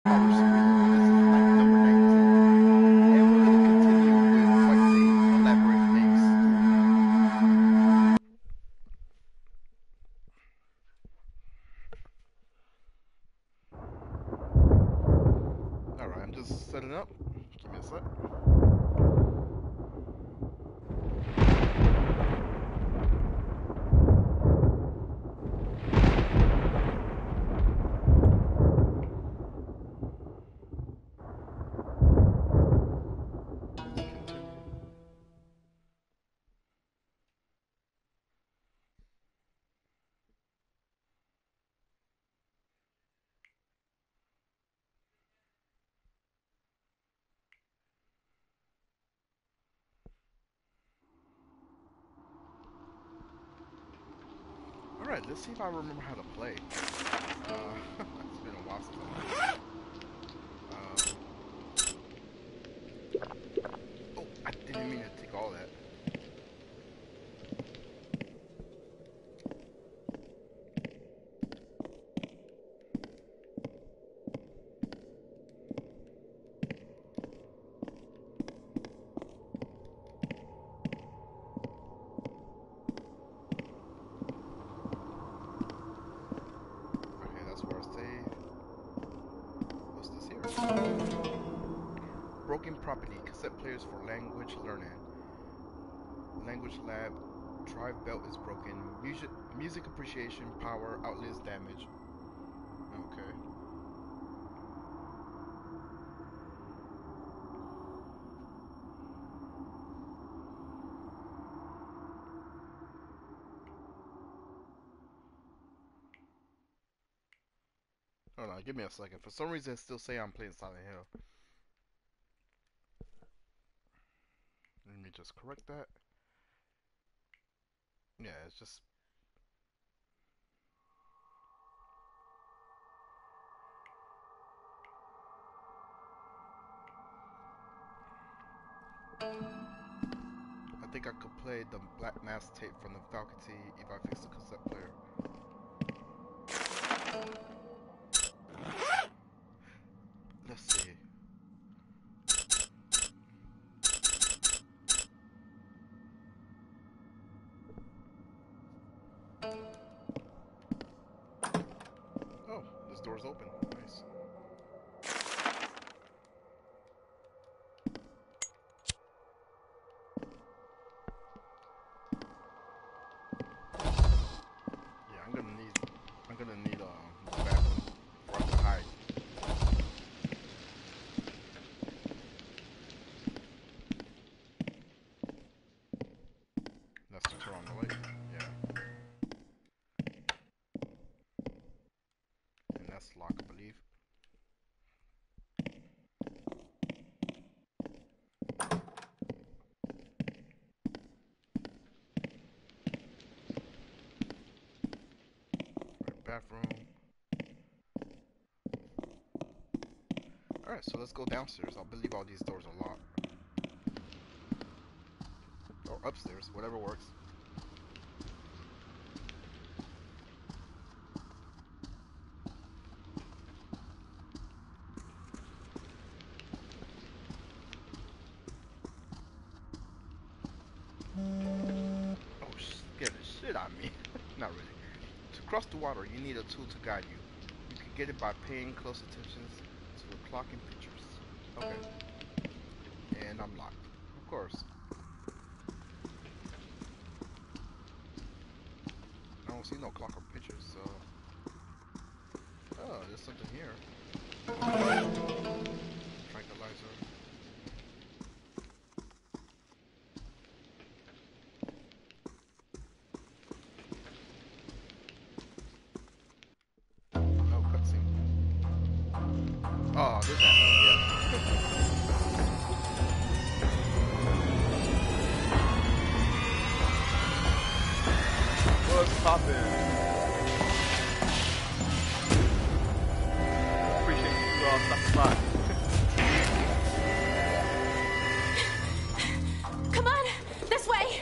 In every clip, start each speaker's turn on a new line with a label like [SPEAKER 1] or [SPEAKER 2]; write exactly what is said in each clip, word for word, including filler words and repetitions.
[SPEAKER 1] Just setting up. Give me a sec. Alright, let's see if I remember how to play. Uh, it's been a while since I played. Uh, oh, I didn't mean to take all that. Broken property, cassette players for language learning. Language lab, drive belt is broken. Music, music appreciation, power, outlets damage. Okay. Hold on, give me a second. For some reason, it still say I'm playing Silent Hill. Let me just correct that. Yeah, it's just... I think I could play the Black Mass tape from the faculty if I fix the cassette player. Let's see. Oh, this door's open. Nice. Yeah, I'm gonna need, I'm gonna need um, the bathroom for us to hide. That's to turn on the light. Yeah. And that's locked, I believe. Right, bathroom. Alright, so let's go downstairs. I believe all these doors are locked. Or upstairs, whatever works. Oh, scared the shit out of me. Not really. To cross the water, you need a tool to guide you. You can get it by paying close attention to the clock and pictures. Okay. And I'm locked. Of course. I don't see no clock or pictures, so... Oh, there's something here. Tranquilizer. Oh, cutscene. Oh, this happened, yeah. What's poppin'? Appreciate you all stopping by.
[SPEAKER 2] Come on, this way.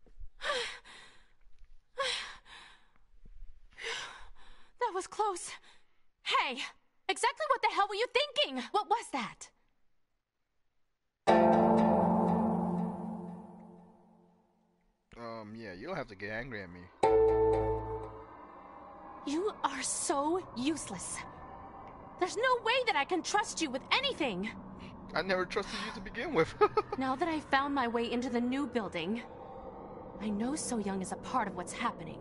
[SPEAKER 2] That was close. Hey! Exactly what the hell were you thinking? What was that?
[SPEAKER 1] Um, yeah, you don't have to get angry at me.
[SPEAKER 2] You are so useless. There's no way that I can trust you with anything.
[SPEAKER 1] I never trusted you to begin with.
[SPEAKER 2] Now that I found my way into the new building, I know So Young is a part of what's happening.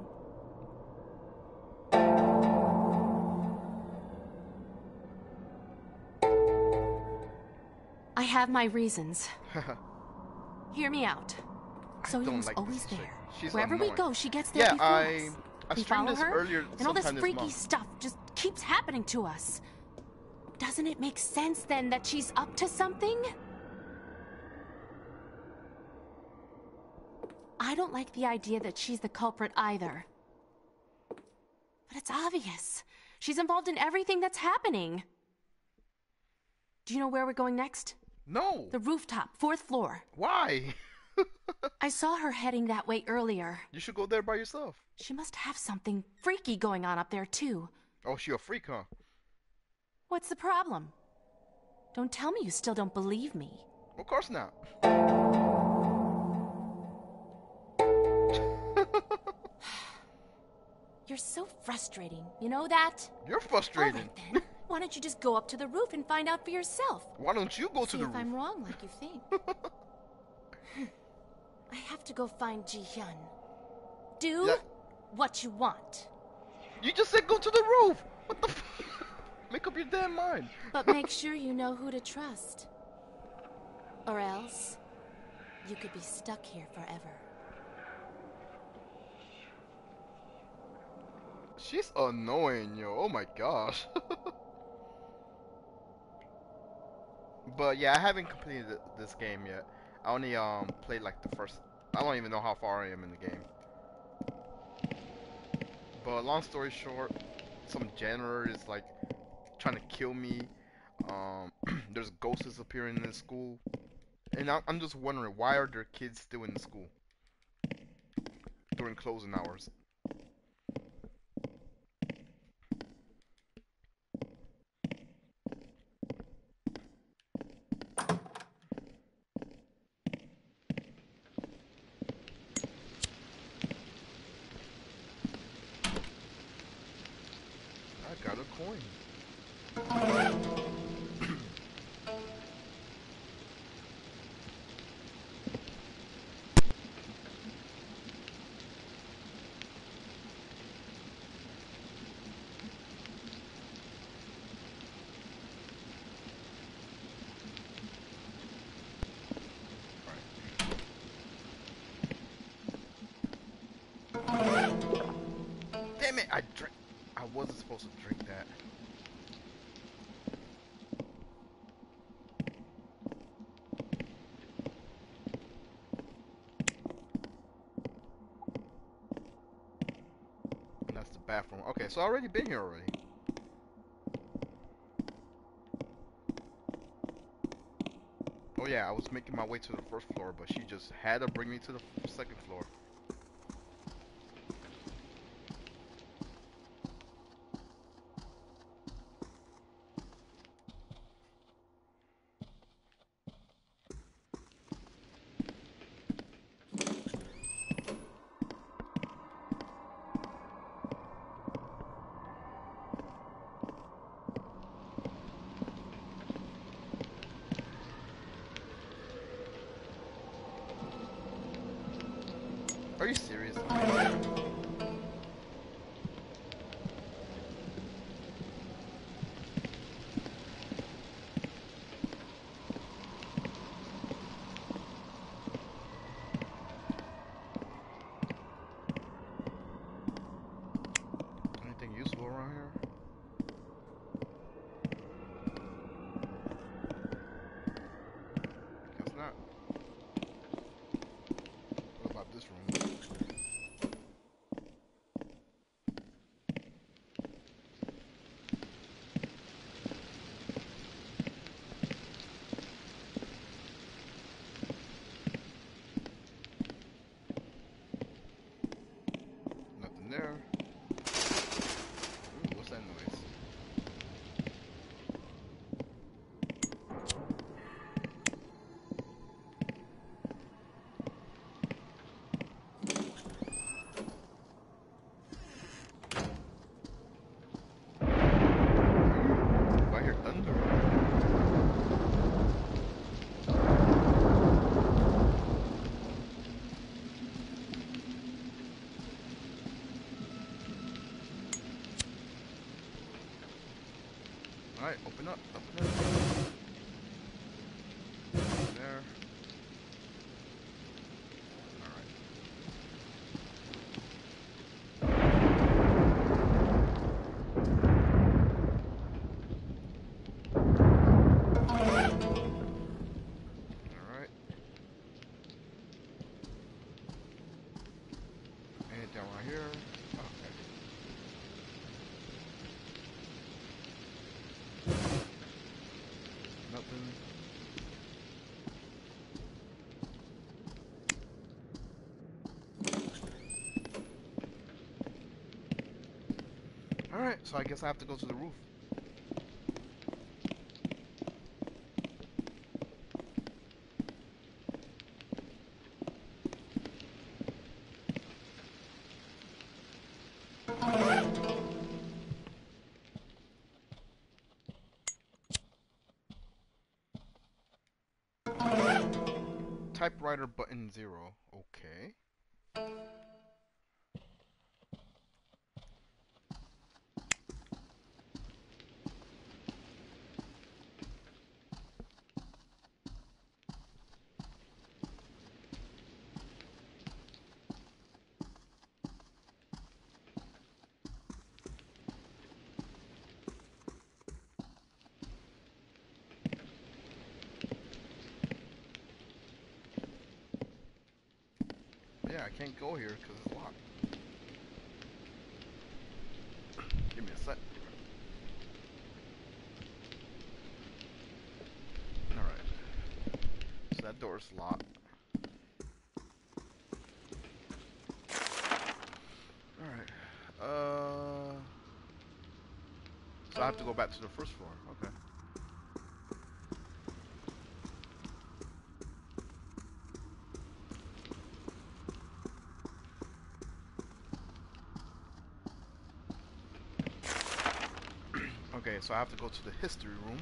[SPEAKER 2] I have my reasons. Hear me out. So Young's
[SPEAKER 1] like
[SPEAKER 2] always
[SPEAKER 1] this
[SPEAKER 2] there.
[SPEAKER 1] She's
[SPEAKER 2] Wherever
[SPEAKER 1] annoying.
[SPEAKER 2] we go, she gets there
[SPEAKER 1] Yeah,
[SPEAKER 2] before
[SPEAKER 1] I,
[SPEAKER 2] us.
[SPEAKER 1] I
[SPEAKER 2] We
[SPEAKER 1] streamed
[SPEAKER 2] follow
[SPEAKER 1] this
[SPEAKER 2] her,
[SPEAKER 1] earlier.
[SPEAKER 2] and all this
[SPEAKER 1] sometime
[SPEAKER 2] freaky
[SPEAKER 1] month.
[SPEAKER 2] stuff just keeps happening to us. Doesn't it make sense then that she's up to something? I don't like the idea that she's the culprit either. But it's obvious. She's involved in everything that's happening. Do you know where we're going next?
[SPEAKER 1] No.
[SPEAKER 2] The rooftop, fourth floor.
[SPEAKER 1] Why?
[SPEAKER 2] I saw her heading that way earlier.
[SPEAKER 1] You should go there by yourself.
[SPEAKER 2] She must have something freaky going on up there, too.
[SPEAKER 1] Oh, she a freak, huh?
[SPEAKER 2] What's the problem? Don't tell me you still don't believe me.
[SPEAKER 1] Of course not.
[SPEAKER 2] You're so frustrating, you know that?
[SPEAKER 1] You're frustrating.
[SPEAKER 2] All right, then. Why don't you just go up to the roof and find out for yourself?
[SPEAKER 1] Why don't you go
[SPEAKER 2] See
[SPEAKER 1] to the
[SPEAKER 2] if
[SPEAKER 1] roof?
[SPEAKER 2] I'm wrong like you think. I have to go find Ji-hyun. Do
[SPEAKER 1] Yeah.
[SPEAKER 2] what you want.
[SPEAKER 1] You just said go to the roof. What the f- Make up your damn mind.
[SPEAKER 2] But make sure you know who to trust. Or else, you could be stuck here forever.
[SPEAKER 1] She's annoying, yo. Oh my gosh. But yeah, I haven't completed th- this game yet. I only um played like the first. I don't even know how far I am in the game. But long story short, some janitor is like trying to kill me. Um, there's ghosts appearing in the school, and I- I'm just wondering why are there kids still in the school during closing hours? I got a coin. Damn it! I drank. I wasn't supposed to drink that. And that's the bathroom. Okay, so I already been here already. Oh yeah, I was making my way to the first floor, but she just had to bring me to the f- second floor. Alright, open up, open up. There. Alright. Alright. Anything right here? Okay. Nothing. Alright, so I guess I have to go to the roof. Typewriter button zero. Okay. Yeah, I can't go here because it's locked. Give me a sec. Alright. So that door's locked. Alright. Uh. So I have to go back to the first floor. Okay. Okay, so I have to go to the history room.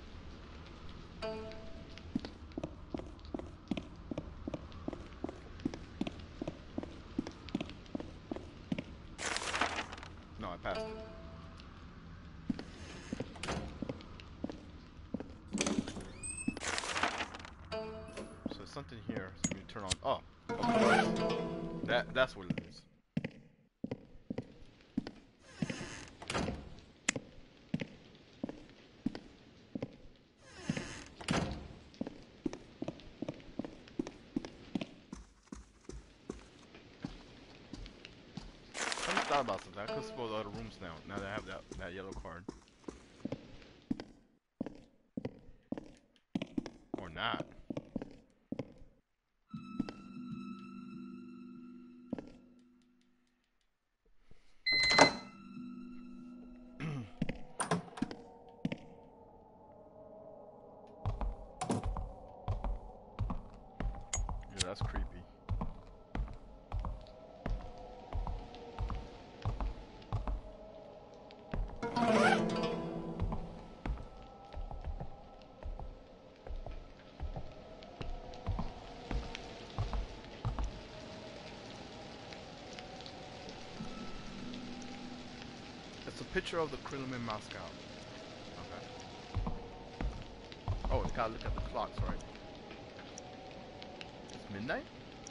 [SPEAKER 1] No, I passed it. So there's something here. So you turn on. Oh, okay. That that's what it is. I just thought about something. I could explore the other rooms now. Now that I have that that yellow card. Or not. Yeah, that's creepy. It's a picture of the Krillin in Moscow. Okay. Oh, I gotta look at the clocks, right? It's midnight?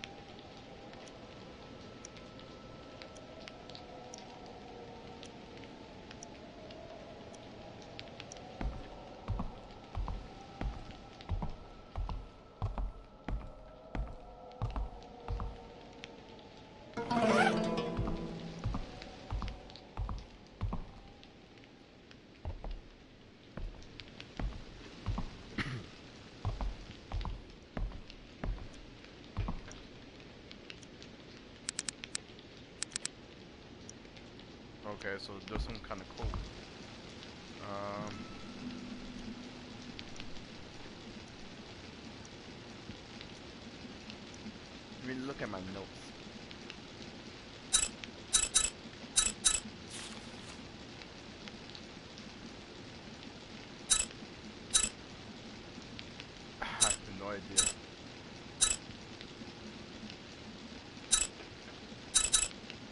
[SPEAKER 1] Okay, so there's some kind of code. Um, let me look at my notes. I have no idea.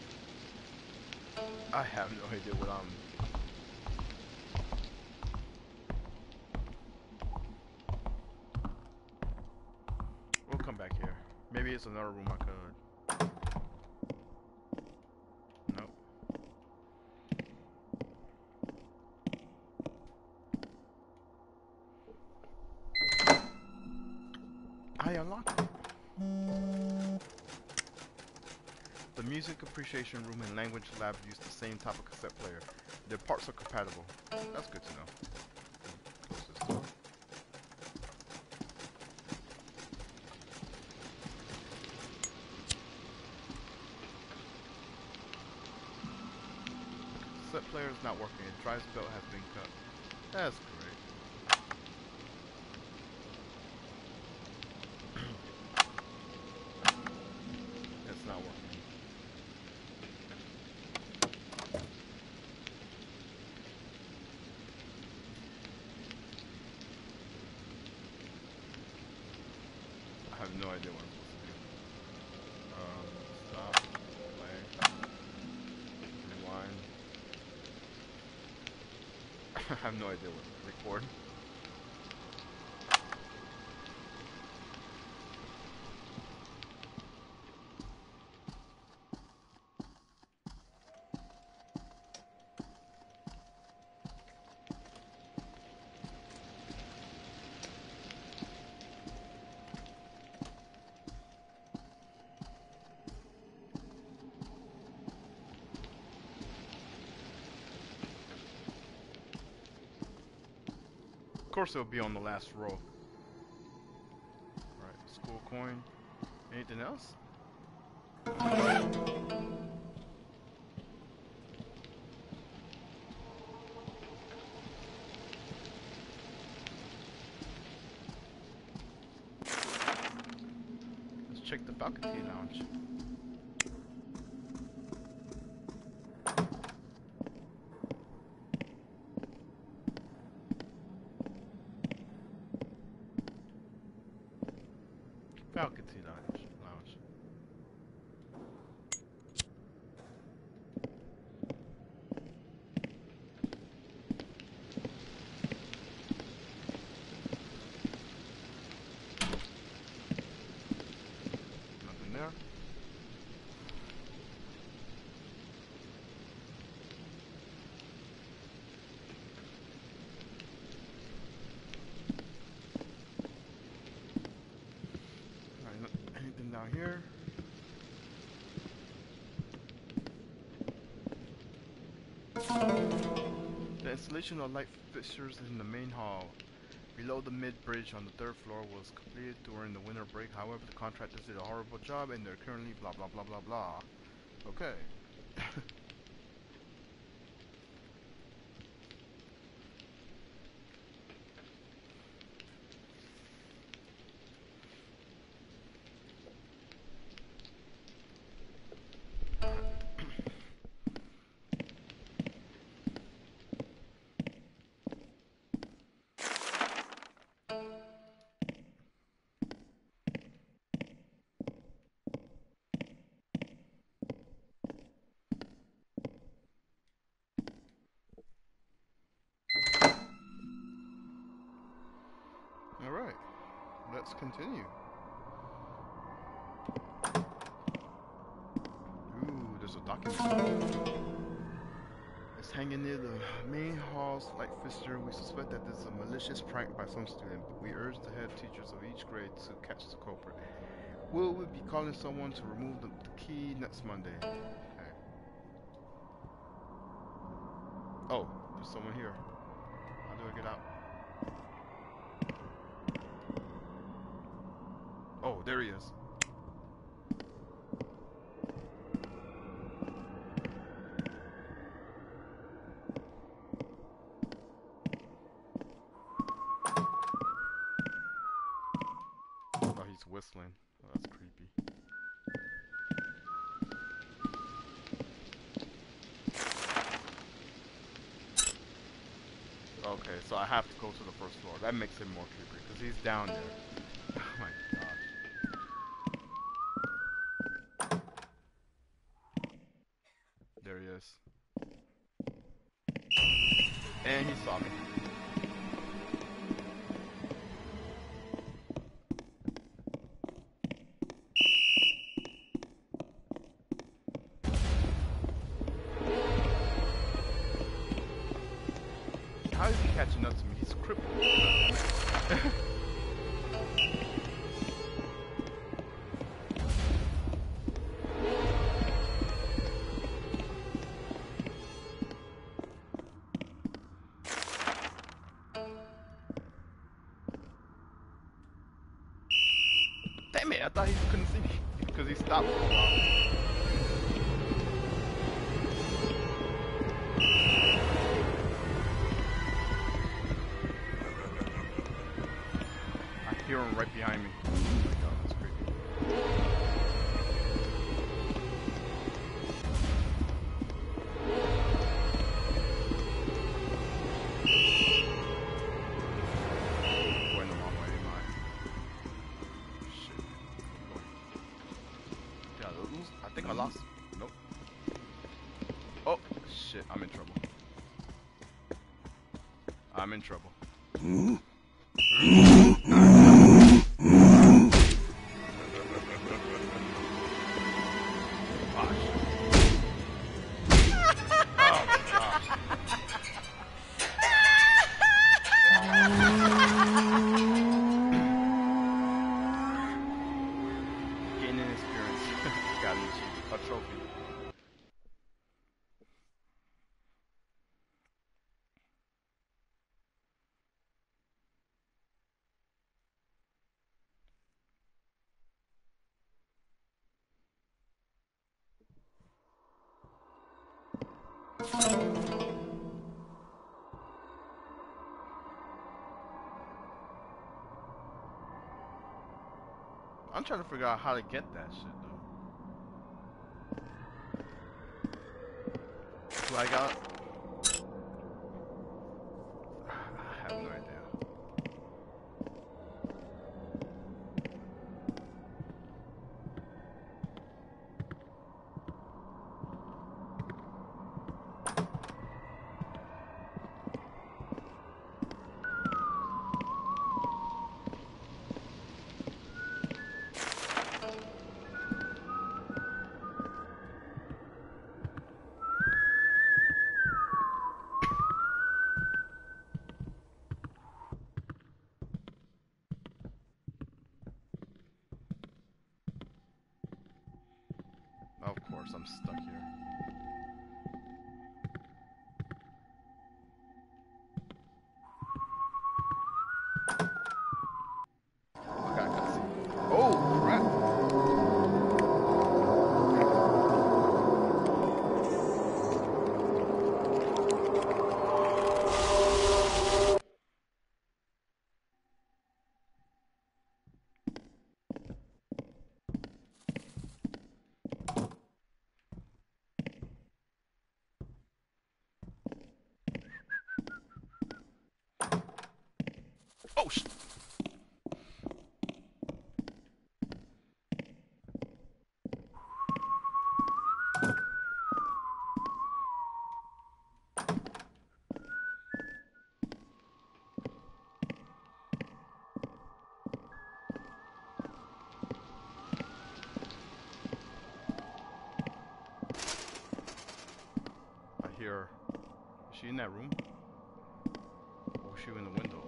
[SPEAKER 1] I have no idea what I'm. it's another room I could. Nope. I unlocked it. The music appreciation room and language lab use the same type of cassette player. Their parts are compatible. That's good to know. Close this door. Cassette player is not working. A drive belt has been cut. That's great. It's not working. I have no idea what I'm supposed to do. Um, stop, play, rewind. I have no idea what to record. Of course it'll be on the last row. Alright, school coin. Anything else? Let's check the faculty lounge. Faculty lounge. Lounge. Nothing there. Anything down here? The installation of light fixtures in the main hall below the mid-bridge on the third floor was completed during the winter break. However, the contractors did a horrible job and they're currently blah blah blah blah blah. Okay. Alright, let's continue. Ooh, there's a document. It's hanging near the main hall's light fixture. We suspect that this is a malicious prank by some student. We urge the head teachers of each grade to catch the culprit. Will we be calling someone to remove the, the key next Monday? Okay. Oh, there's someone here. How do I get out? Oh, there he is. Oh, he's whistling. Oh, that's creepy. Okay, so I have to go to the first floor. That makes it more creepy because he's down there. Oh my gosh. There he is. And he saw me. How is he catching up to me? He's crippled. Damn it, I thought he couldn't see me because he stopped for a while. I hear him right behind me. Oh my god, that's creepy. Going the wrong way, am I? Shit. Did I lose? I think I lost. Nope. Oh, shit, I'm in trouble. I'm in trouble. Gaining experience. Got an achievement. A trophy. I'm trying to figure out how to get that shit though. Do I got? I have no idea. Of course, I'm stuck here. Oh, I got a cutscene. Oh, crap. Oh, sh. I hear her. Is she in that room? Or is she in the window?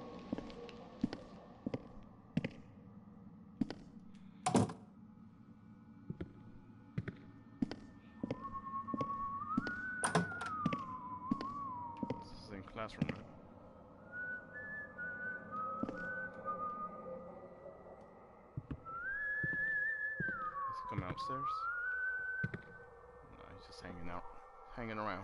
[SPEAKER 1] This is in classroom, right? Is he coming upstairs? No, he's just hanging out. Hanging around.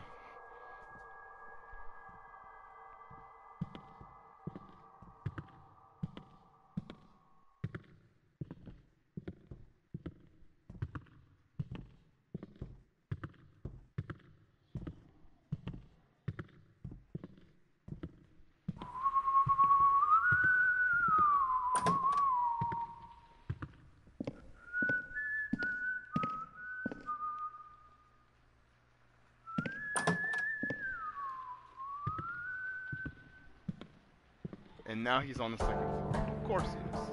[SPEAKER 1] And now he's on the second floor. Of course he is.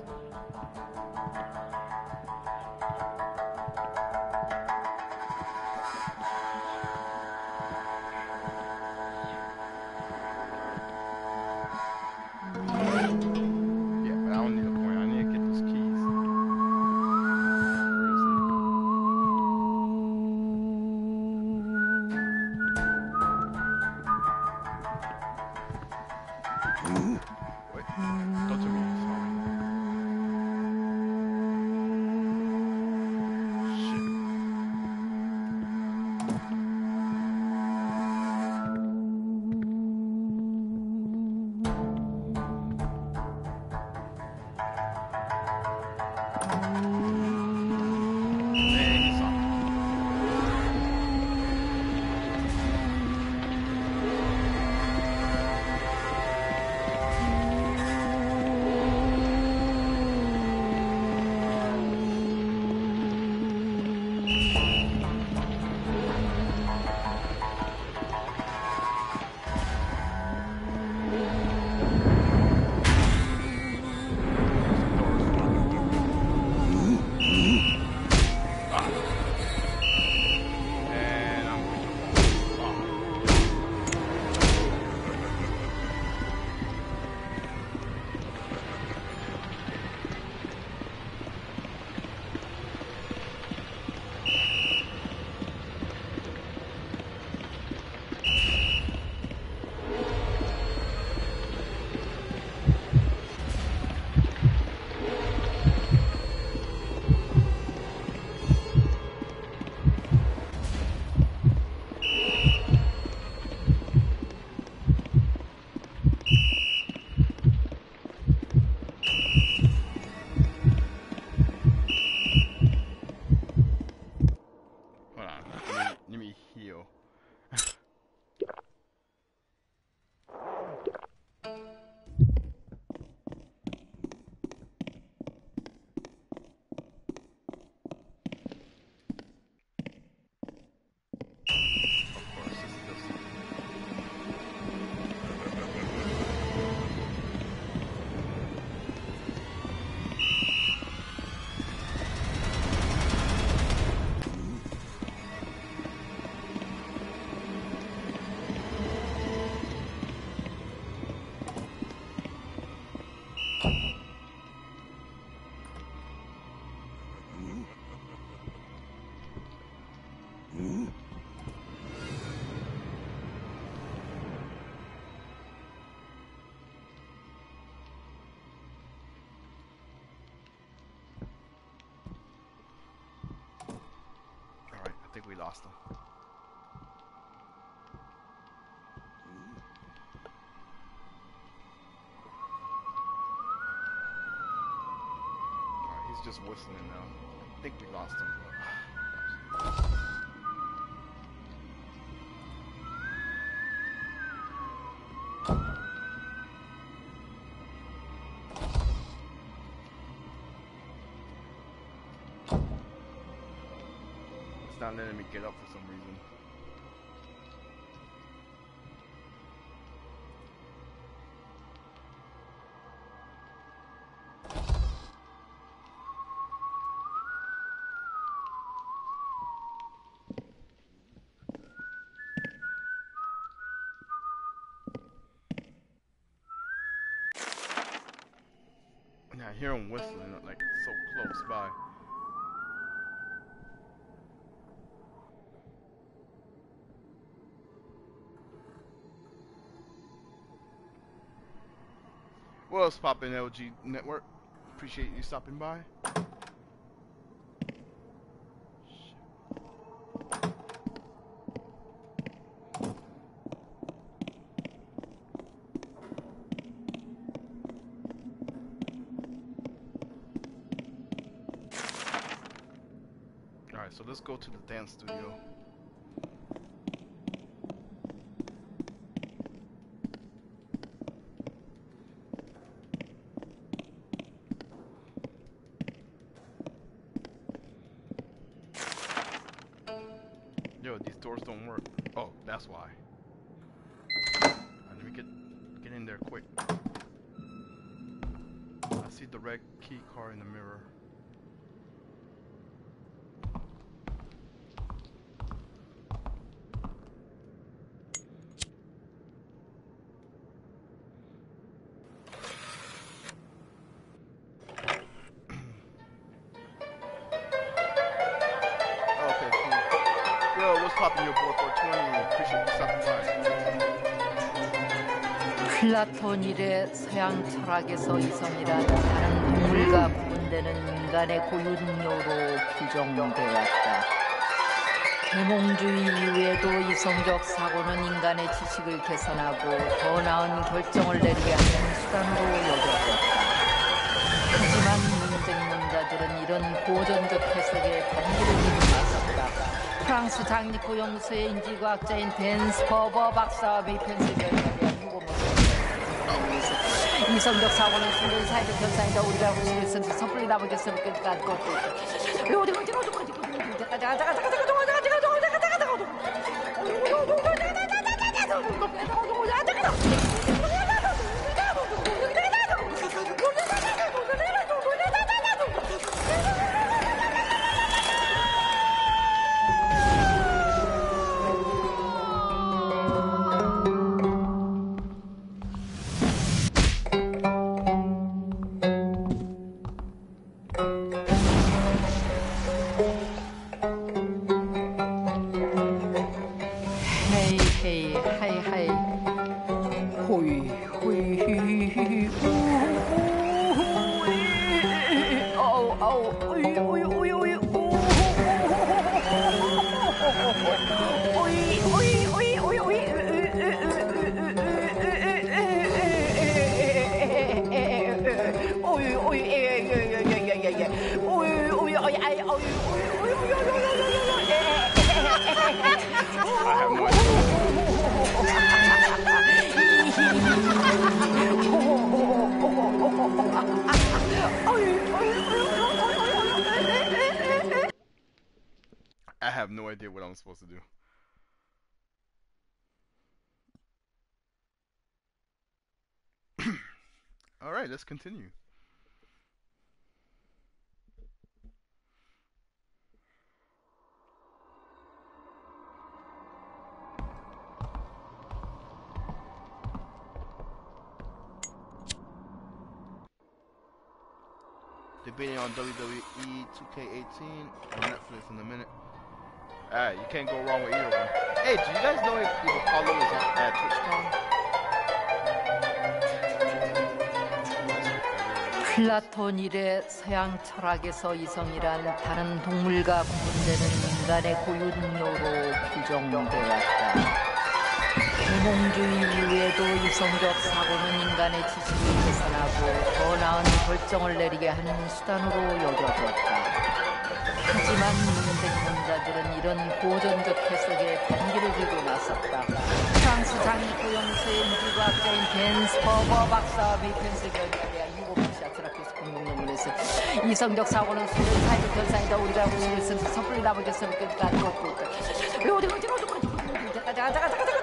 [SPEAKER 1] Wait, go to me, sorry. I think we lost him. Alright, he's just whistling now. I think we lost him. It's not letting me get up for some reason. I hear him whistling like so close by. What's poppin', L G Network? Appreciate you stopping by. Alright, so let's go to the dance studio. Yo, these doors don't work. Oh, that's why. Right, let me get get in there quick. I see the red key card in the mirror. Popping your board for twenty. Appreciate you stopping by.
[SPEAKER 3] 플라톤 이래 서양 철학에서 이성이란 다른 동물과 구분되는 인간의 고유능력으로 규정되었다. 계몽주의 이후에도 이성적 사고는 인간의 지식을 개선하고 더 나은 결정을 내리게 하는 수단으로 여겨졌다. 하지만 논쟁론자들은 이런 고전적 해석에 반기를 들고 나섰다. 프랑스 장리코 연구소의 인지과학자인 댄 스퍼버 박사와 메이펜스 결과에 이성적 사고는 순간 사회적 현상이다. 우리가 무슨 있어서 섣불리 나머겠으면 끝까지 걷고 있다. 어디 어디 어디 어디 어디 가자 가자 가자 가자 가자 가자 가자
[SPEAKER 1] I have no idea what I'm supposed to do. Alright, let's continue. Debating on W W E two K eighteen on Netflix in a minute. Alright, you can't go wrong with either one. Hey, do you guys know if, if Apollo is on, at TwitchCon?
[SPEAKER 3] 플라톤 이래 서양 철학에서 이성이란 다른 동물과 구분되는 인간의 고유 능력으로 규정되었다. 계몽주의 이후에도 이성적 사고는 인간의 지식을 개선하고 더 나은 결정을 내리게 하는 수단으로 여겨졌다. 하지만 논쟁론자들은 이런 고전적 해석에 반기를 들고 나섰다. 프랑스 장리코 연구소의 인지과학자인 댄 스퍼버 박사와 메이펜스 결과에 유고피시 아트라피스 공동논문에서 이성적 사고는 수면 사회적 현상이다. 우리가 무슨 있어서 섣불리 나머겠으면 끝까지 걷고 있다. 어디 어디 어디 어디 어디 가자 가자 가자 가자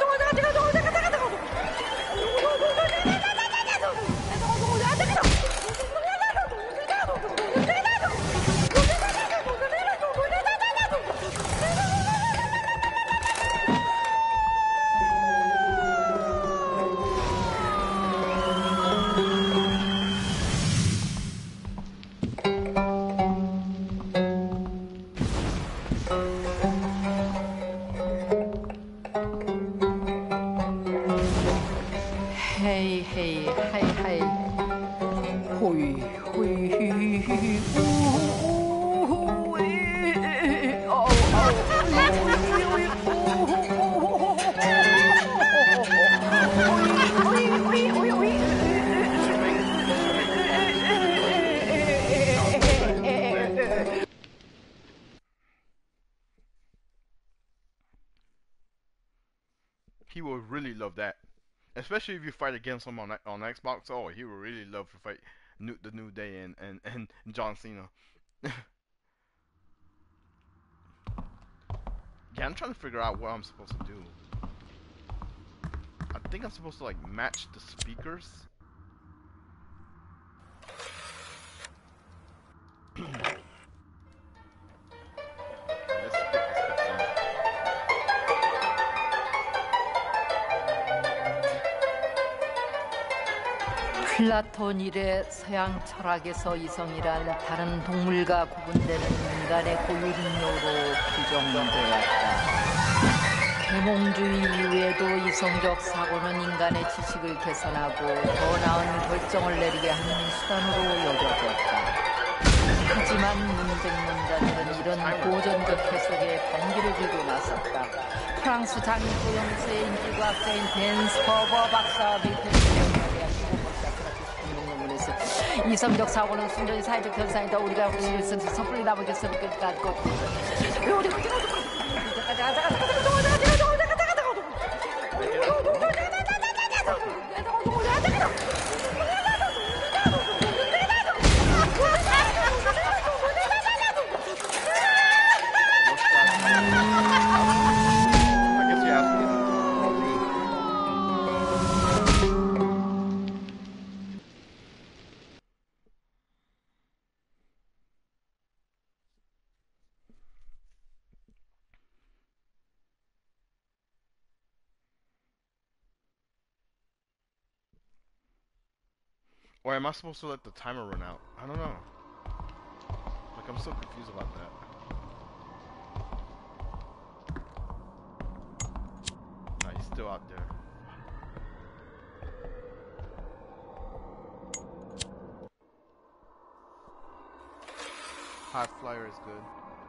[SPEAKER 3] 헤이 헤이 하이 하이 호이 호이 히히히 우우우우 어우
[SPEAKER 1] He will really love that. Especially if you fight against him on on Xbox. Oh, he would really love to fight new, the New Day and, and, and John Cena. Yeah, I'm trying to figure out what I'm supposed to do. I think I'm supposed to like match the speakers. Let's skip this cutscene.
[SPEAKER 3] 플라톤 이래 서양 철학에서 이성이란 다른 동물과 구분되는 인간의 고유 능력으로 규정되었다. 계몽주의 이후에도 이성적 사고는 인간의 지식을 개선하고 더 나은 결정을 내리게 하는 수단으로 여겨졌다. 하지만 문쟁론자들은 이런 고전적 해석에 반기를 들고 나섰다. 프랑스 장리고 영수의 인지과학자인 댄 스퍼버 박사와 밀펜스의 이성적 사고는 순전히 사회적 현상이다. 우리가 혹시 쓴 섣불리 나머겠으면 끝까지 꼭
[SPEAKER 1] Or am I supposed to let the timer run out? I don't know. Like, I'm so confused about that. Nah, he's still out there. High flyer is good.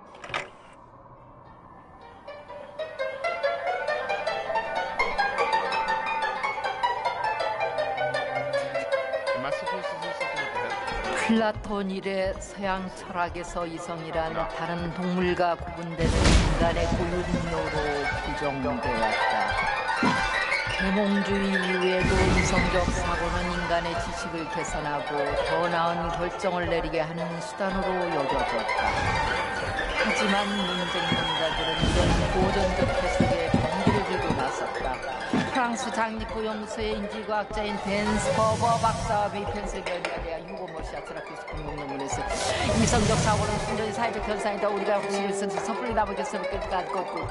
[SPEAKER 3] 플라톤 이래 서양 철학에서 이성이란 다른 동물과 구분되는 인간의 고유능력으로 규정되었다. 계몽주의 이후에도 이성적 사고는 인간의 지식을 개선하고 더 나은 결정을 내리게 하는 수단으로 여겨졌다. 하지만 문쟁론자들은 이런 고전적 해석에 반기를 들고 나섰다. 프랑스 장리코 연구소의 인지과학자인 댄 스퍼버 박사와 베이펜스의 결과에 대한 유고모시 아트라키스 공동논문에서 이성적 사고는 순전히 사회적 현상이다. 우리가 혹시 쓴 섣불리 나머겠으면 끝까지 꺾고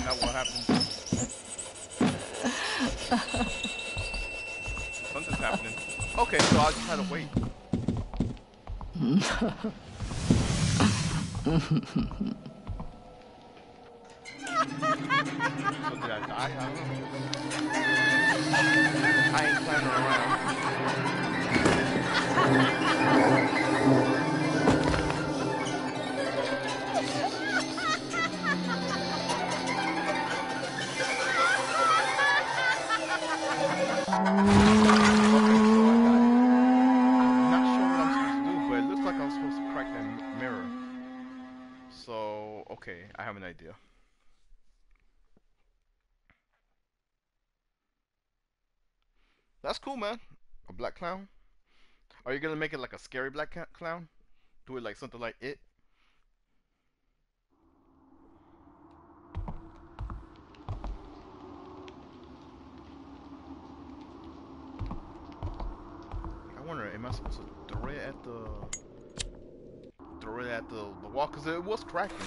[SPEAKER 1] that what happens? Something's happening. Okay, so I'll just have to wait. So did I die? I don't know. I ain't planning around. Okay, I have an idea. That's cool, man. A black clown? Are you gonna make it like a scary black clown? Do it like something like It? I wonder, am I supposed to throw it at the... throw it at the, the wall? Because it was cracking.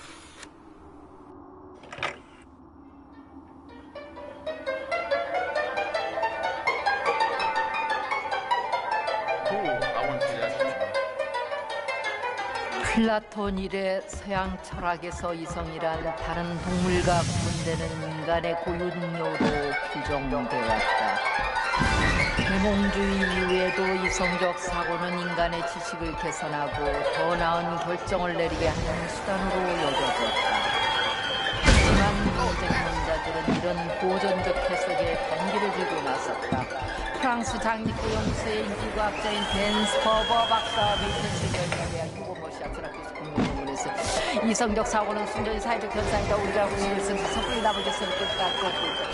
[SPEAKER 3] 플라톤 이래 서양 철학에서 이성이란 다른 동물과 구분되는 인간의 고유 능력으로 규정되었다. 계몽주의 이후에도 이성적 사고는 인간의 지식을 개선하고 더 나은 결정을 내리게 하는 수단으로 여겨졌다. 하지만 논쟁론자들은 이런 고전적 해석에 반기를 들고 나섰다. 프랑스 장립고 연수의 인지과학자인 댄스퍼버 박사와 메이튼스에 대한 유고모시아 트라피스 공룡문에서 이성적 사고는 순전히 사회적 현상이다. 우리가 우리를 쓰면서 섣불리 나머지서는 끝까지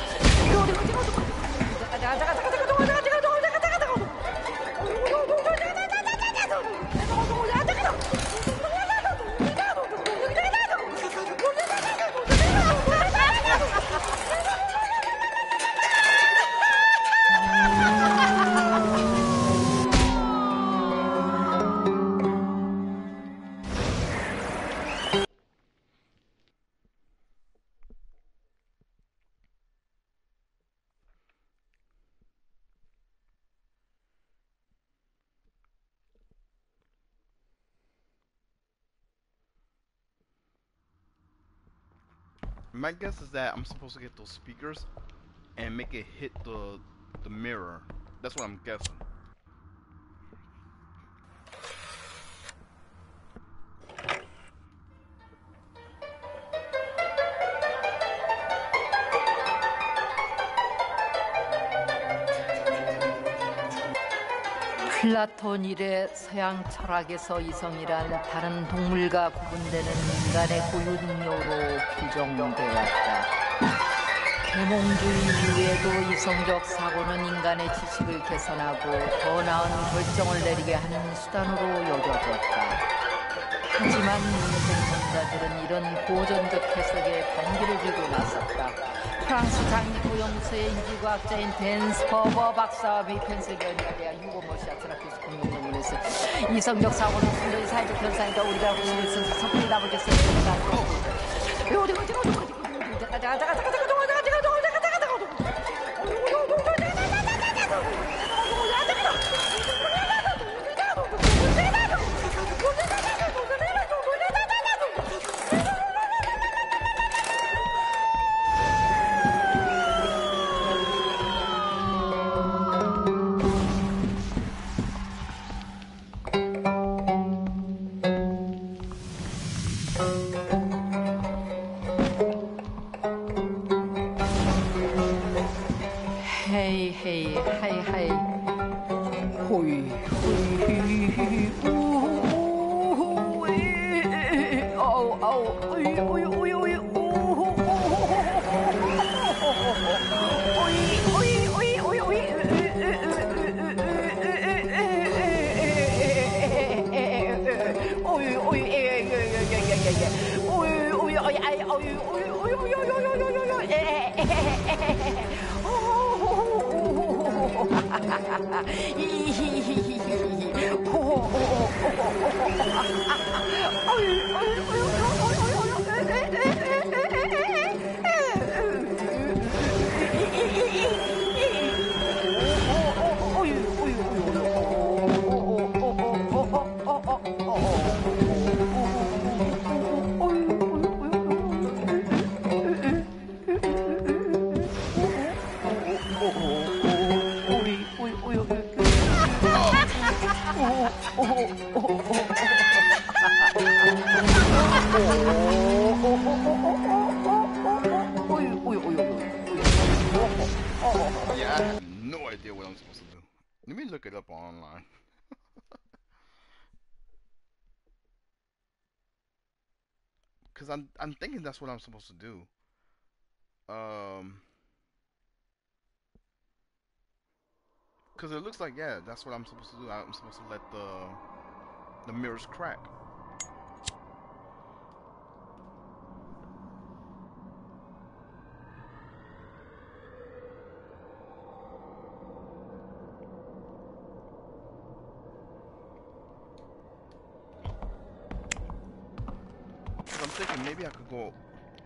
[SPEAKER 1] My guess is that I'm supposed to get those speakers and make it hit the the mirror. That's what I'm guessing.
[SPEAKER 3] 플라톤 이래 서양 철학에서 이성이란 다른 동물과 구분되는 인간의 고유 능력으로 규정되었다. 계몽주의 이후에도 이성적 사고는 인간의 지식을 개선하고 더 나은 결정을 내리게 하는 수단으로 여겨졌다. 하지만 논쟁론자들은 이런 고전적 해석에 반기를 들고 나섰다. 프랑스 장립고 연구소의 인지과학자인 댄스퍼버 박사와 메이펜스의 연구에 대한 유고모시아 트라피스 공룡론문에서 이성적 사고는 순전히 사회적 현상이다. 우리가 우리를 써서 섣불리 나머지서는 끝까지 어디 어디 어디 어디 어디 어디 자가 자가 자가 자가 헤이 헤이 하이 하이 호이 호이 우우 아우 아우 오이 오이 오이 오이 우우 오이 오이 오이 오이 오이 오이 에에에에에에에 오이 오이 아이 아이 오이 오이 오이 오이 오이 에에에에에
[SPEAKER 1] Cause I'm I'm thinking that's what I'm supposed to do. Um, cause it looks like yeah, that's what I'm supposed to do. I'm supposed to let the the mirrors crack. Cause I'm thinking maybe I could go.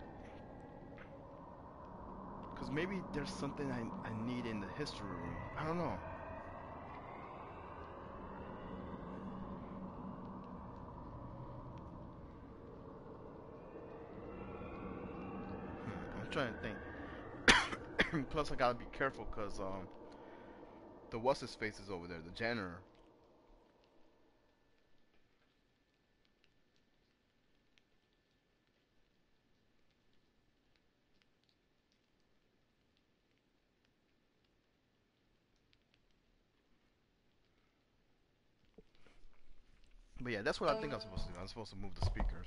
[SPEAKER 1] Cause maybe there's something I I need in the history room. I don't know. I'm trying to think. Plus, I gotta be careful because um, the what's his face is over there, the janitor. But yeah, that's what I think I'm supposed to do. I'm supposed to move the speakers.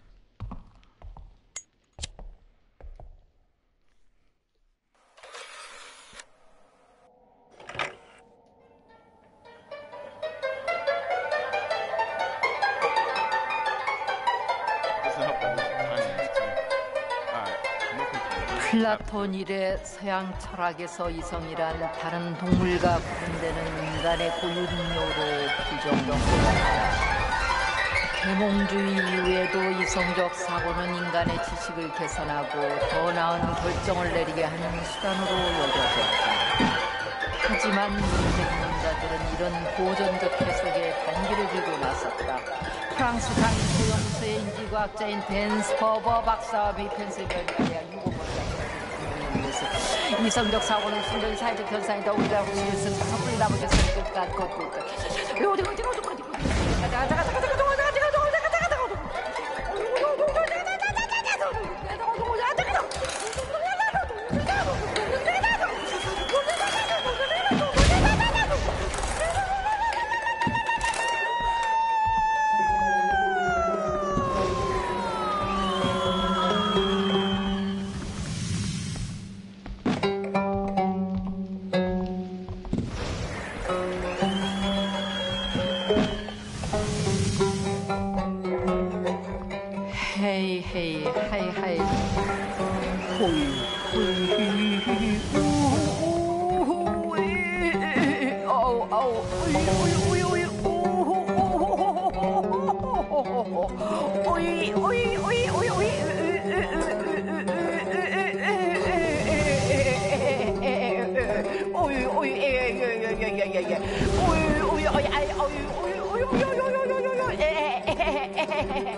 [SPEAKER 1] Doesn't help that there's finance too. Alright, no complaints.
[SPEAKER 3] 플라톤 이래 서양 철학에서 이성이란 다른 동물과 구분되는 인간의 고유능력으로 규정되었다. 계몽주의 이후에도 이성적 사고는 인간의 지식을 개선하고 더 나은 결정을 내리게 하는 수단으로 여겨졌다. 하지만 문제론자들은 이런 고전적 해석에 반기를 들고 나섰다. 프랑스 당소연구소의 인지과학자인 댄스퍼버 박사와 미 펜실베니아 유고모사 이성적 사고는 순전히 사회적 현상이다. 우리가 우리에서 섣불리 나머지서 끝까지 걷고 있다. 어디 어디 어디 어디 어디 가자 가자 가자 가자 헤이 헤이 하이 하이 호이 호이 우우우우이 아우 아우 우이 우이 우이 우이 우이 우이 우이 우이 오이 오이 예예예예예예 오이 오이 오이 아이 오이 오이 오이 오이 오이 에에에에에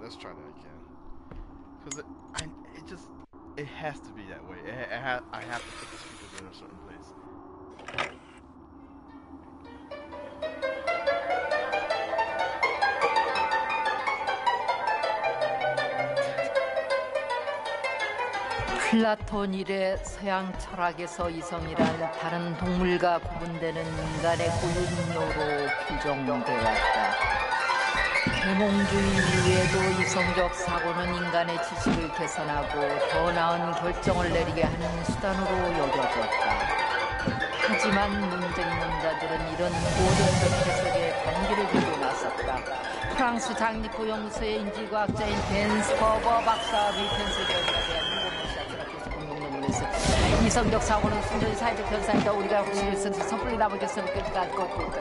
[SPEAKER 1] let's try that again. Cause it, I, it just, it has to be that way. It, it ha I have to put the speakers in a certain place.
[SPEAKER 3] 플라톤 이래 서양 철학에서 이성이란 다른 동물과 구분되는 인간의 고유능력으로 규정되었다. 계몽주의 이후에도 이성적 사고는 인간의 지식을 개선하고 더 나은 결정을 내리게 하는 수단으로 여겨졌다. 하지만 문쟁론자들은 이런 고전적 해석에 반기를 들고 나섰다. 프랑스 장리코 연구소의 인지과학자인 댄스퍼버 박사 및 펜실베니아 대학 이성적 사고는 순전히 사회적 현상이다. 우리가 혹시 섣불리 나머지였으면 끝까지 걷고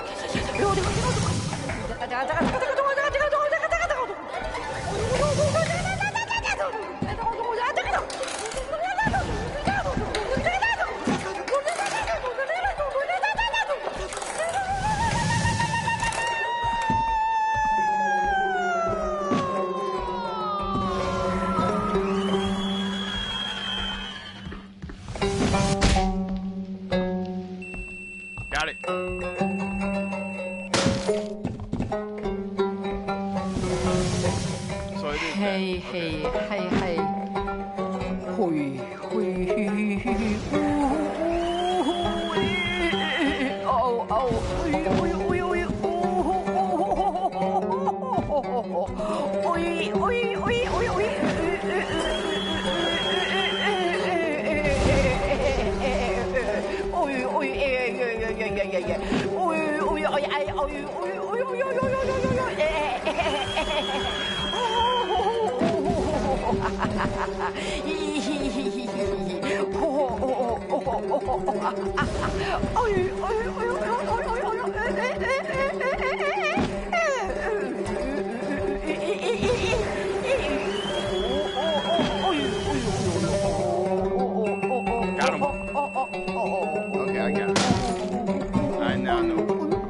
[SPEAKER 1] Got it. So it is
[SPEAKER 3] Hey,
[SPEAKER 1] that.
[SPEAKER 3] hey,
[SPEAKER 1] Okay.
[SPEAKER 3] hey, hey. Hoi, hoi, oh, oh, hoi, hoi, hoi, hoi, hoi, hoi, hoi, hoi, hoi. Oi, oi, yeah, yeah, yeah, yeah, yeah, yeah, yeah. Oi, oi, oi, ai, oi, oi, oi, oi, oi, oi, oi, oi, oi, eh, eh, eh, eh,
[SPEAKER 1] Got him. Okay, I got it. I now know.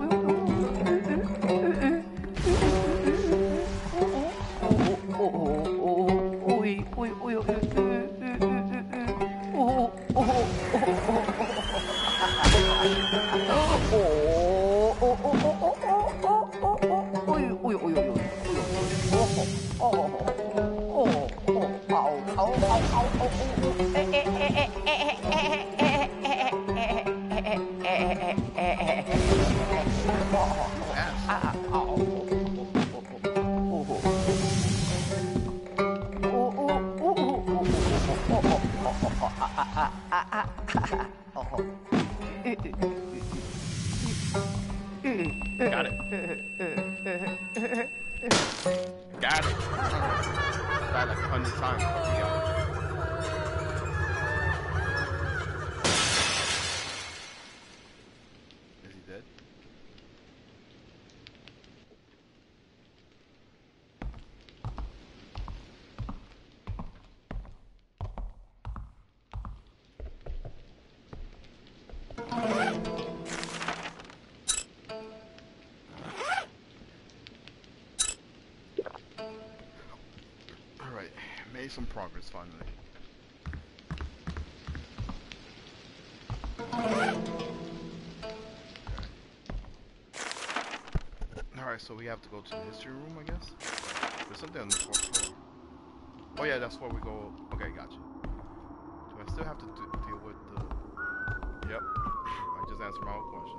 [SPEAKER 1] Got it. Got it. Died like a hundred times. Is he dead? Alright, made some progress finally. Alright, so we have to go to the history room, I guess? There's something on the fourth floor. Oh yeah, that's where we go. Okay, gotcha. Do I still have to do, deal with the... Yep, I just answered my own question.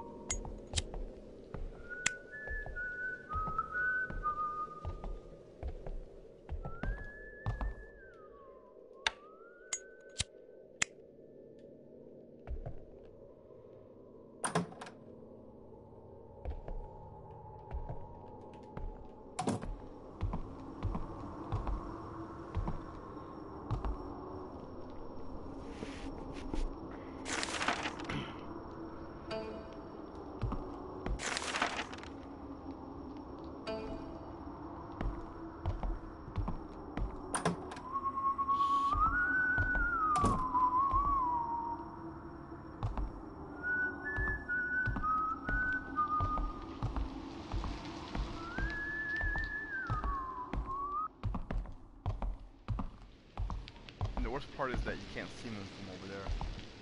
[SPEAKER 1] the worst part is that you can't see them from over there.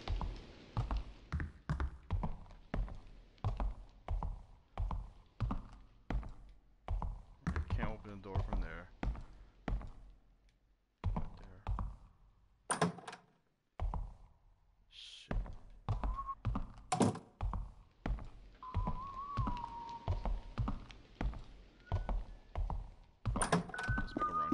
[SPEAKER 1] You can't open the door from there. Right there. Shit. Let's make a run.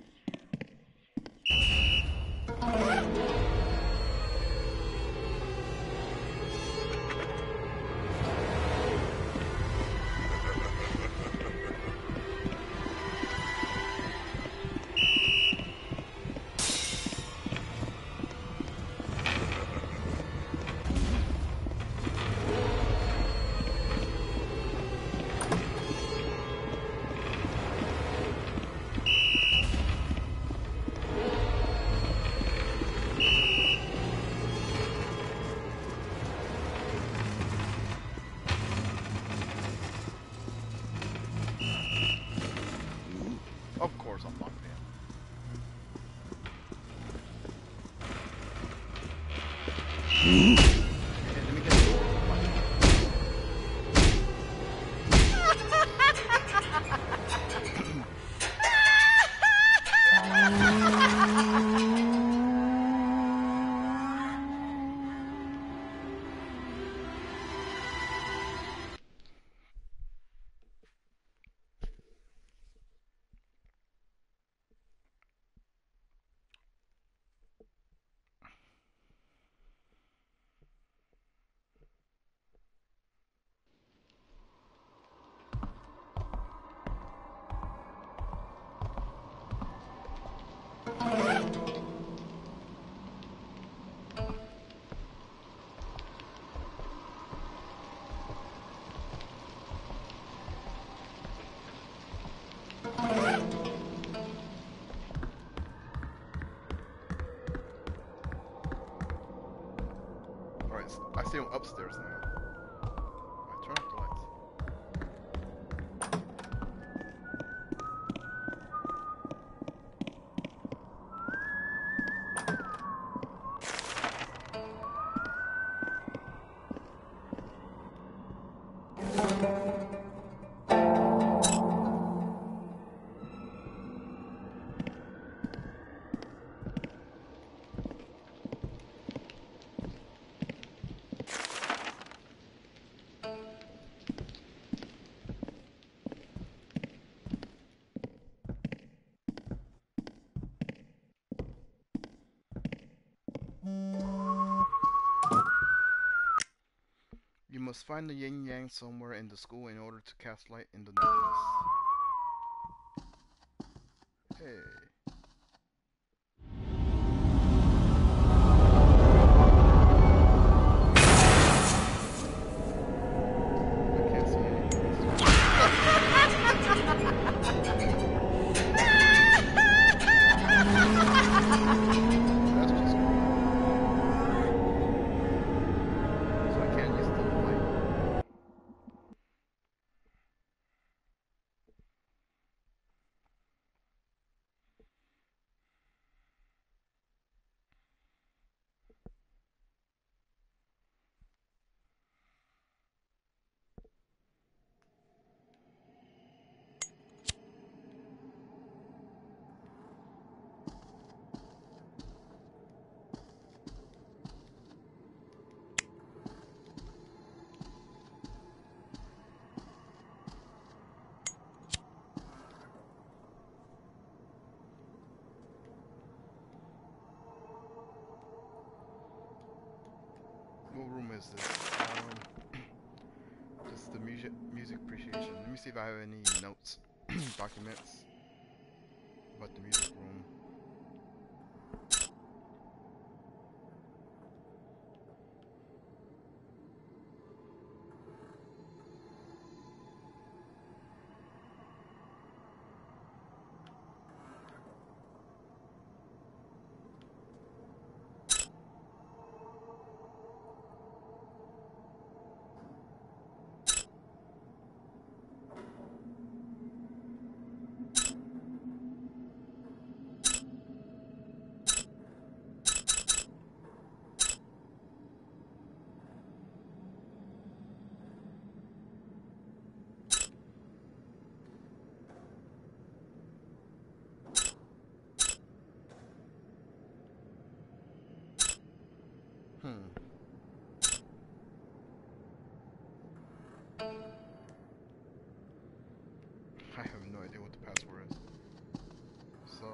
[SPEAKER 1] Of course I'm locked in. Okay, let me get the door. Alright, I see him upstairs now. Alright, turn off the lights. You must find the yin yang somewhere in the school in order to cast light in the darkness. Hey. I can't see anything. That's just cool. So I can't use the light. What room is this? Um, just the music music appreciation. Let me see if I have any notes, documents about the music room. I have no idea what the password is. So,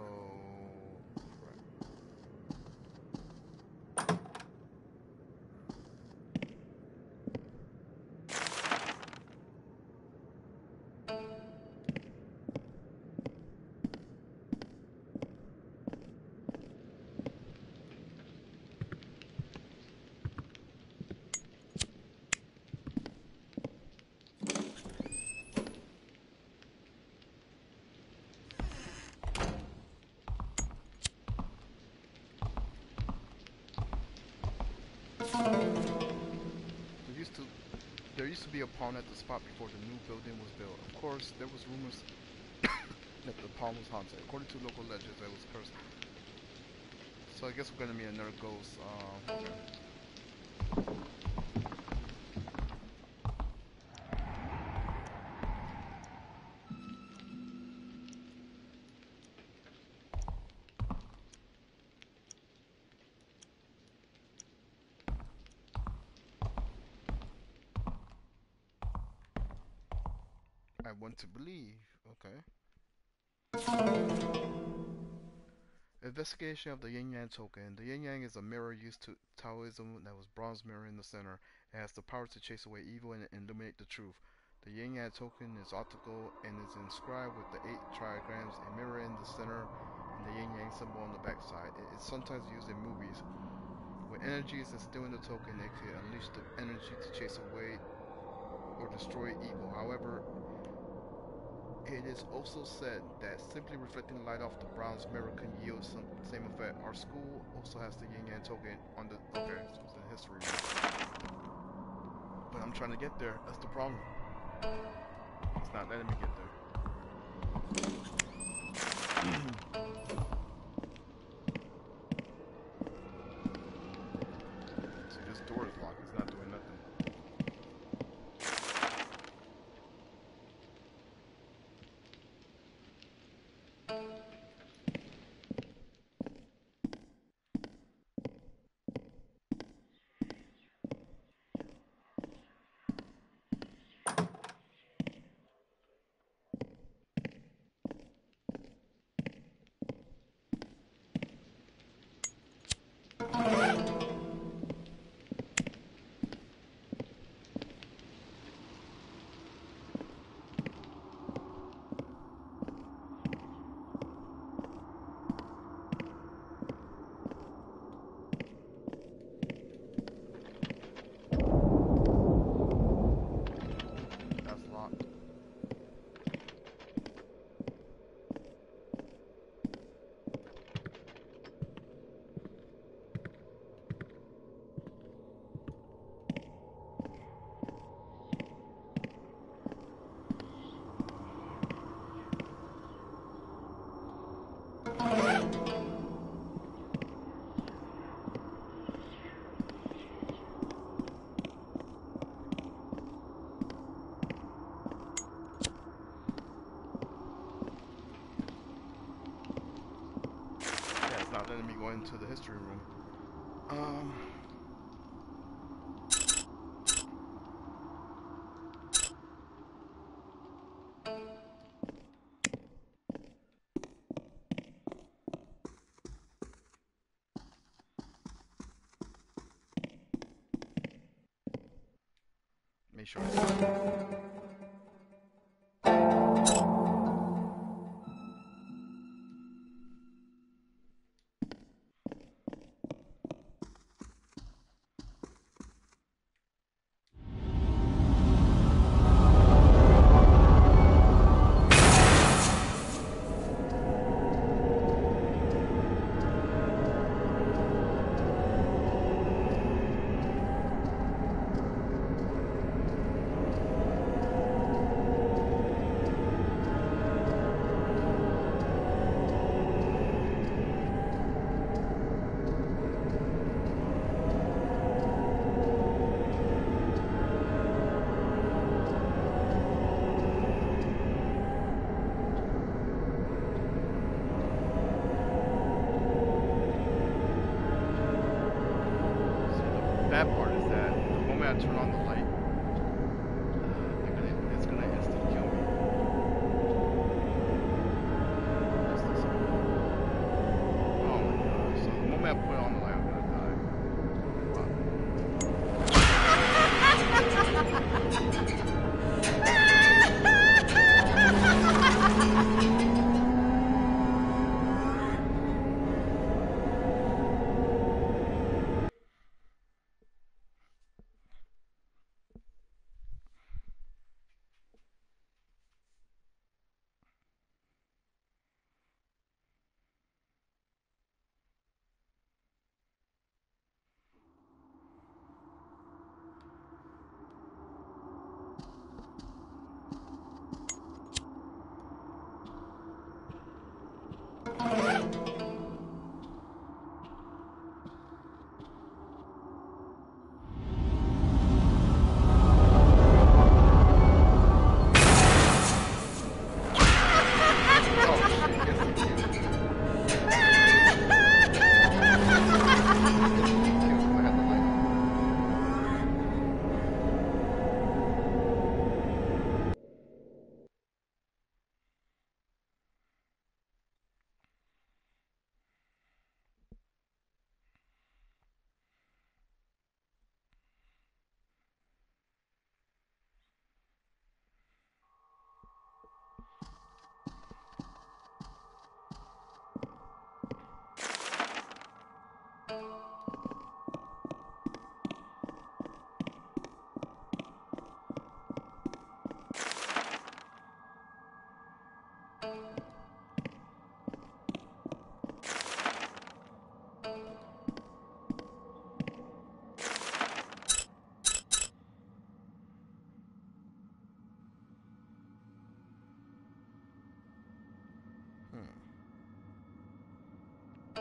[SPEAKER 1] there used to there used to be a pond at the spot before the new building was built. Of course, there was rumors that the pond was haunted. According to local legends, it was cursed. So I guess we're gonna meet another ghost. Uh, okay. I want to believe. Okay. Investigation of the Yin Yang token. The Yin Yang is a mirror used to Taoism that was bronze mirror in the center. It has the power to chase away evil and illuminate the truth. The Yin Yang token is optical and is inscribed with the eight trigrams, a mirror in the center, and the Yin Yang symbol on the backside. It is sometimes used in movies. When energy is instilled in the token, it can unleash the energy to chase away or destroy evil. However, it is also said that simply reflecting light off the bronze mirror can yield some same effect. Our school also has the Yin Yang token on the okay, so it's in history. But I'm trying to get there. That's the problem. It's not letting me get there. See, this door is locked. It's not doing nothing. That's locked. Yeah, it's not letting me go into the history room. Um. Make sure.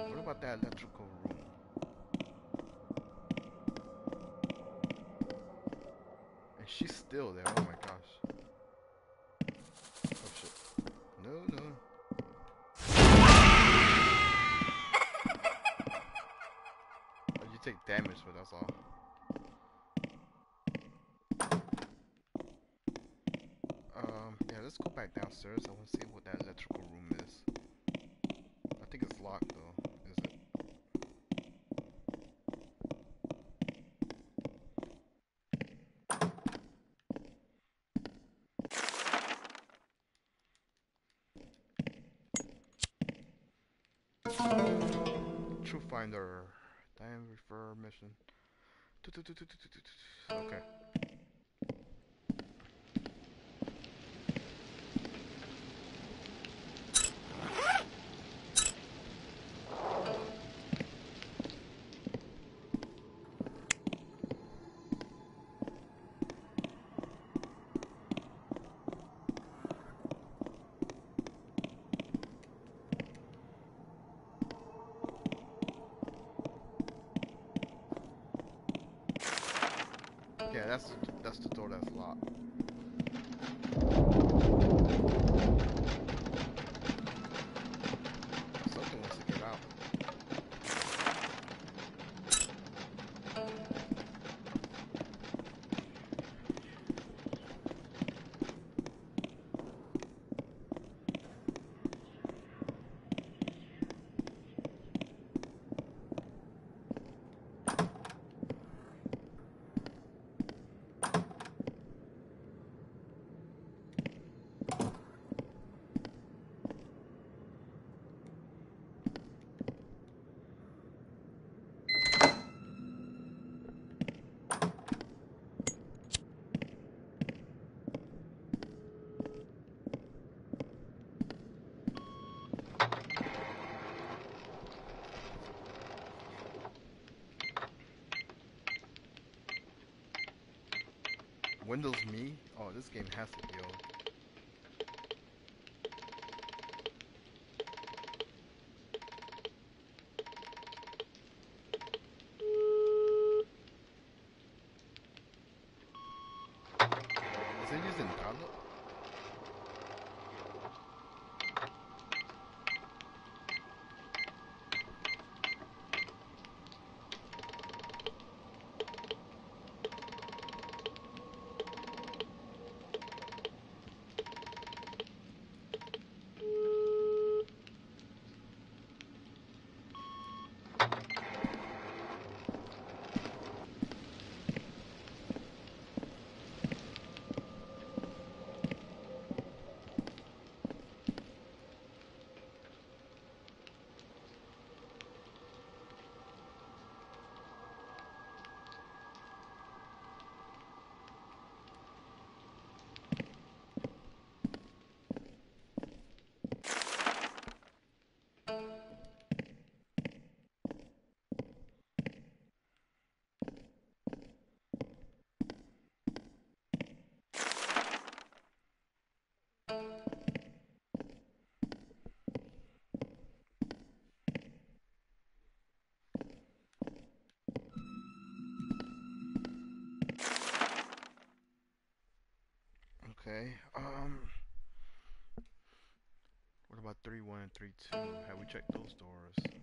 [SPEAKER 1] What about that electrical room? And she's still there. Oh my gosh. Oh shit. No, no. Oh, you take damage, but that's all. Um, yeah, let's go back downstairs. I want to see what that electrical room is. I think it's locked though. Is it? True Finder. Time refer mission. Okay. Yeah, that's the, that's the door that's locked. Something wants to get out. Windows Me? Oh, this game has to be old. Is it using tablet? Okay. Um. What about three one and three two? Have we checked those doors?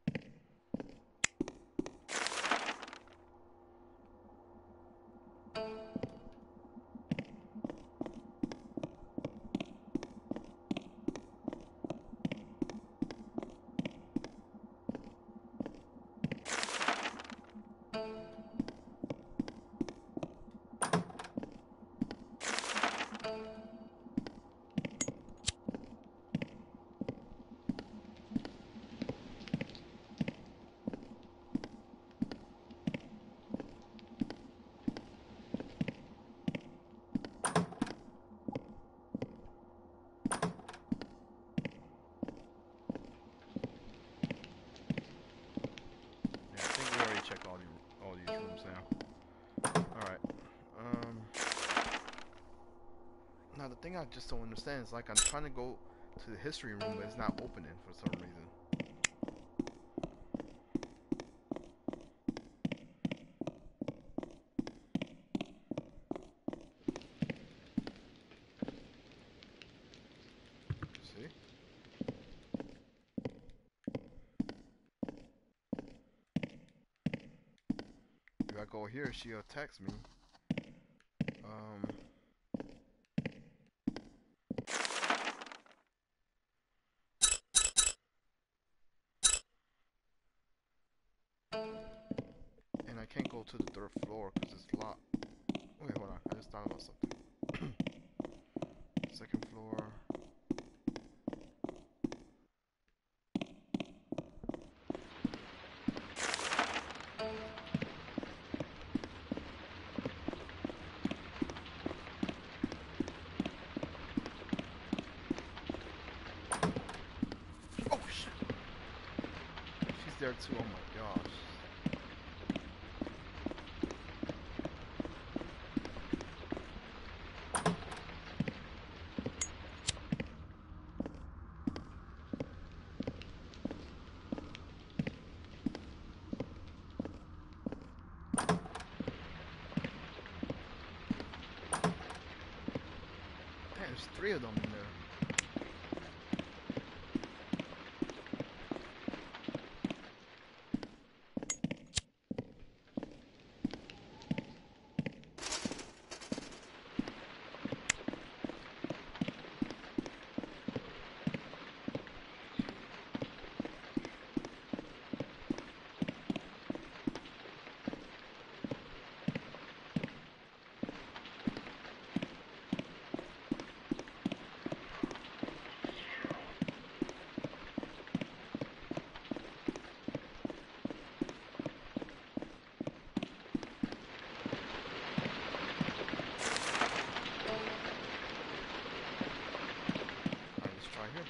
[SPEAKER 1] Yeah, I think we already checked all the all these rooms now. All right. Um. Now the thing I just don't understand is like I'm trying to go to the history room, but it's not opening for some reason. Oh, here she attacks me. Um. And I can't go to the third floor because it's locked. Wait, hold on. I just thought about something. Second floor. Oh shit! She's there too. Oh my gosh. Damn, there's three of them in there. Right here.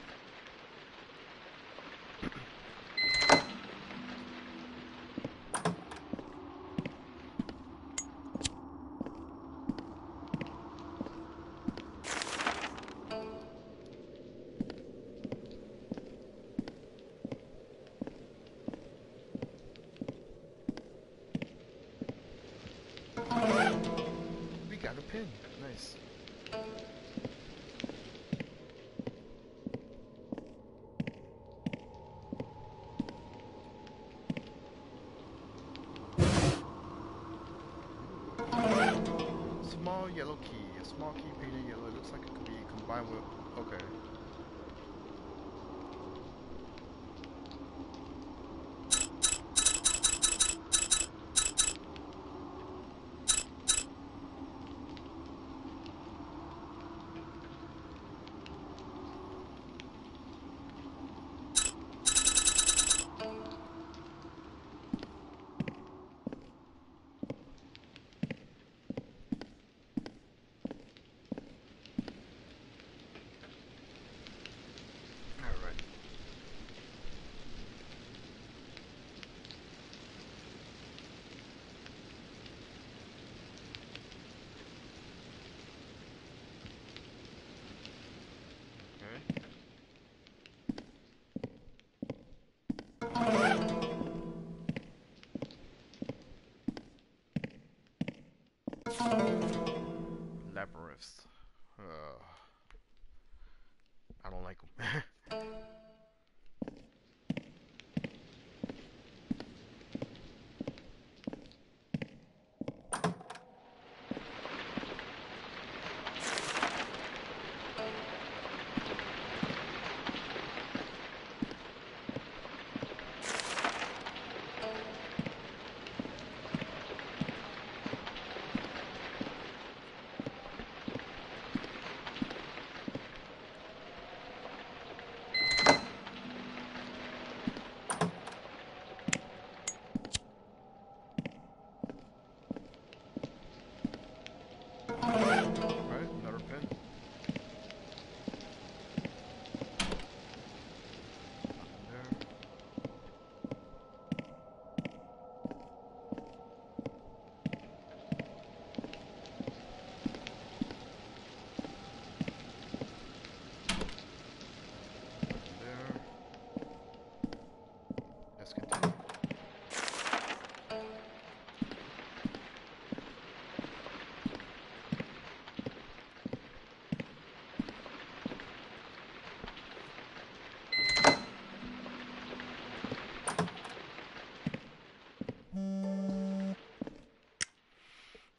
[SPEAKER 1] We got a pin. Nice. Small yellow key. A small key painted yellow. It looks like it could be combined with. Okay. Alright. Labyrinth. Uh, I don't like them.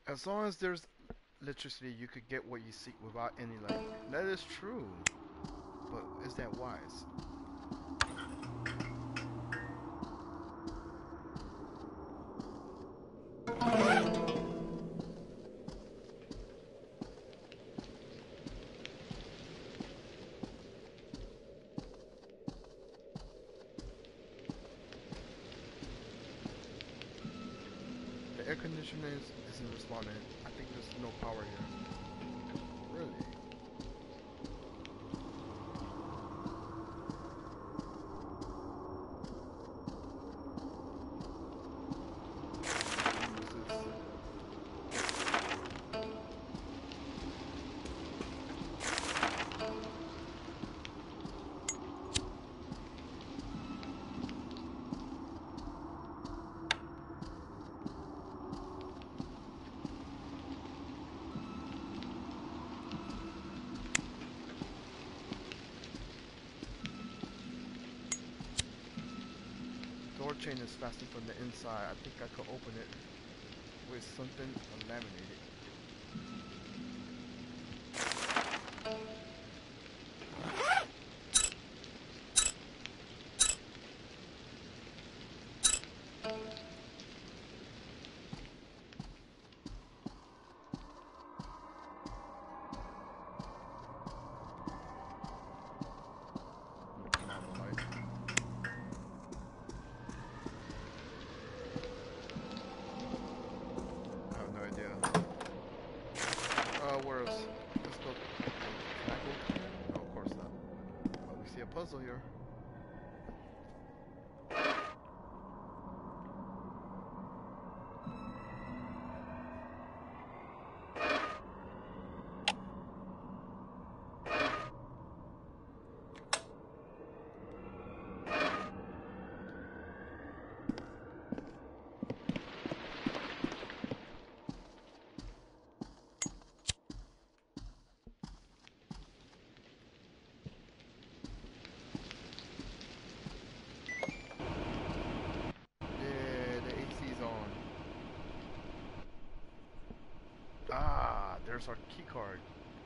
[SPEAKER 1] As long as there's electricity, you could get what you seek without any light. That is true. But is that wise? The air conditioner is, isn't responding. I think there's no power here. Really? Door chain is fastened from the inside. I think I could open it with something laminated. Puzzle here. Ah, there's our key card.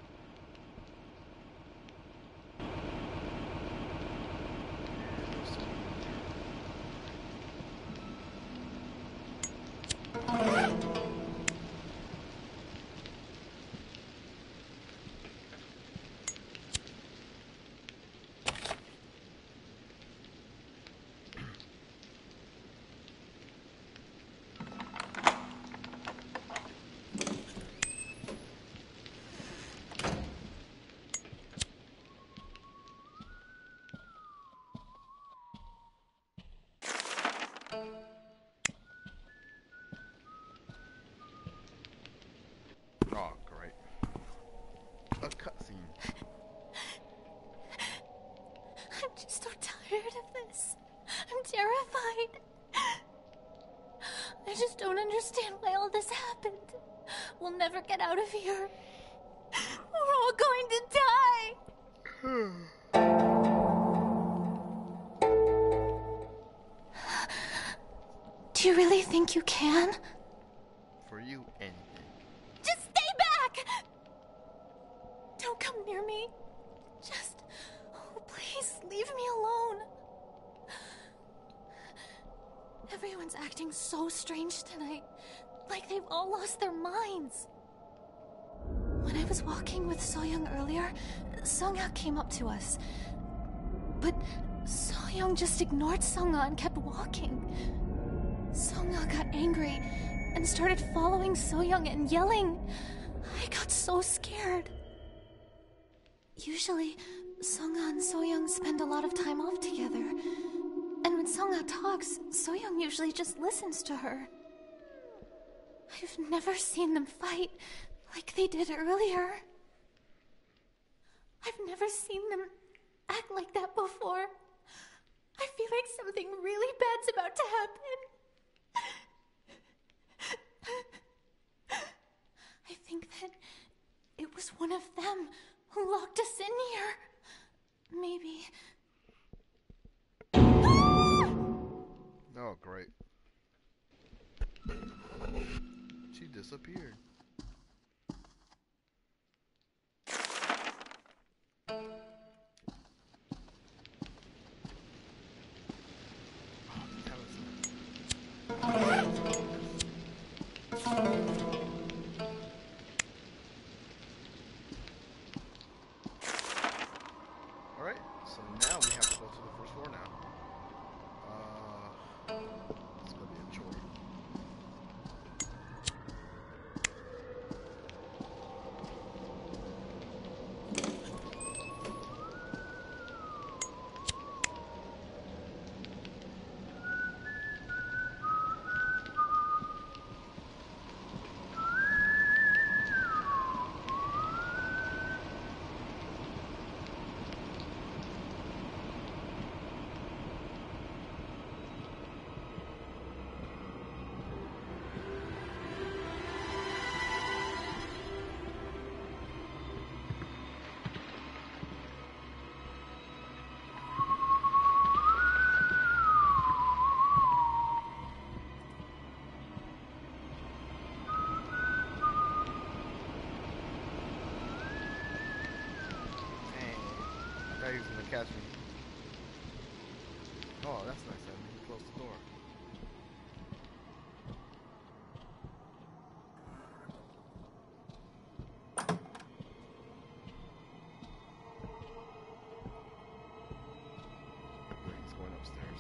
[SPEAKER 1] Oh, great. A cutscene.
[SPEAKER 2] I'm just so tired of this. I'm terrified. I just don't understand why all this happened. We'll never get out of here. We're all going to die. Do you really think you can?
[SPEAKER 1] For you, anything.
[SPEAKER 2] Just stay back! Don't come near me. Just, oh, please leave me alone. Everyone's acting so strange tonight, like they've all lost their minds. When I was walking with So-young earlier, Sung-ha came up to us. But So-young just ignored Sung-ha and kept walking. Sung-ha got angry and started following So-young and yelling. I got so scared. Usually, Sung-ha and So-young spend a lot of time off together. And when Sung-ha talks, So-young usually just listens to her. I've never seen them fight like they did earlier. I've never seen them act like that before. I feel like something really bad's about to happen. I think that it was one of them who locked us in here. Maybe.
[SPEAKER 1] Oh, great. She disappeared. he was gonna catch me. Oh, that's nice of him. He closed the door. Wait, he's going upstairs.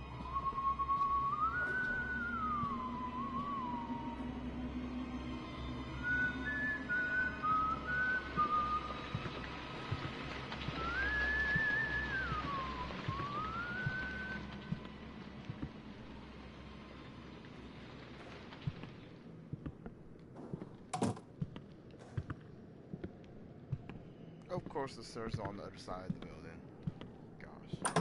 [SPEAKER 1] Of course, the stairs are on the other side of the building. Gosh.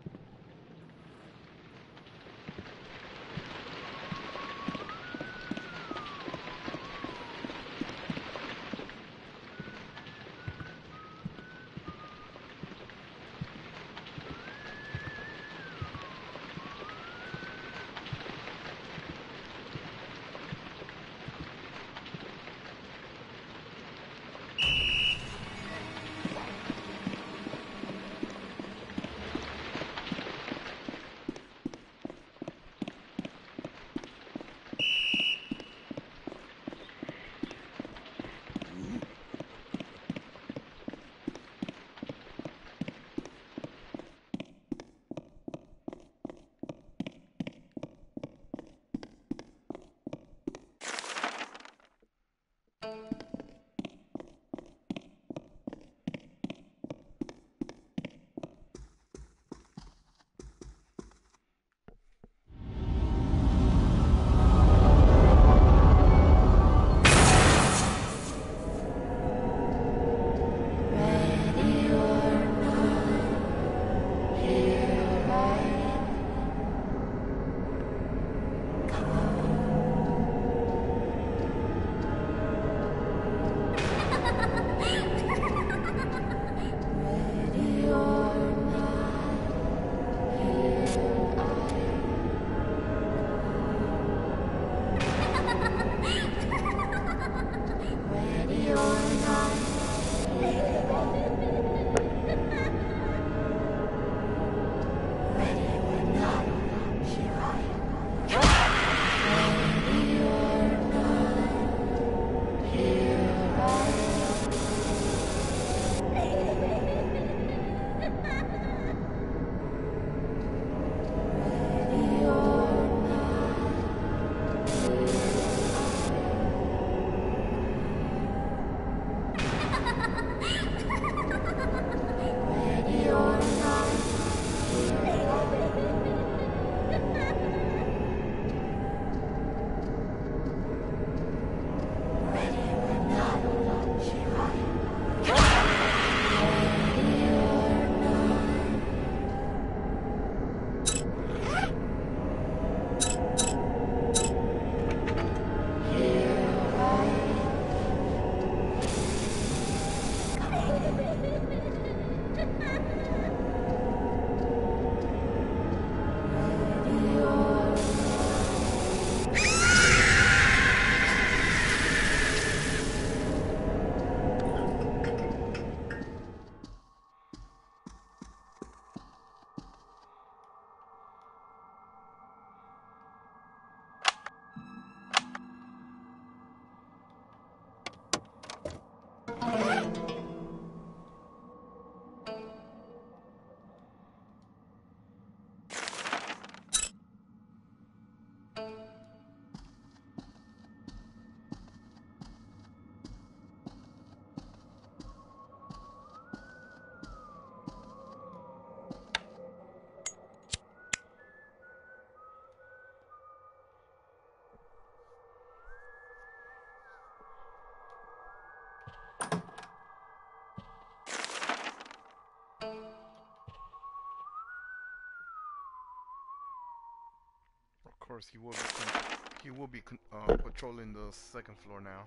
[SPEAKER 1] Of course, he will be he will be uh, patrolling the second floor now.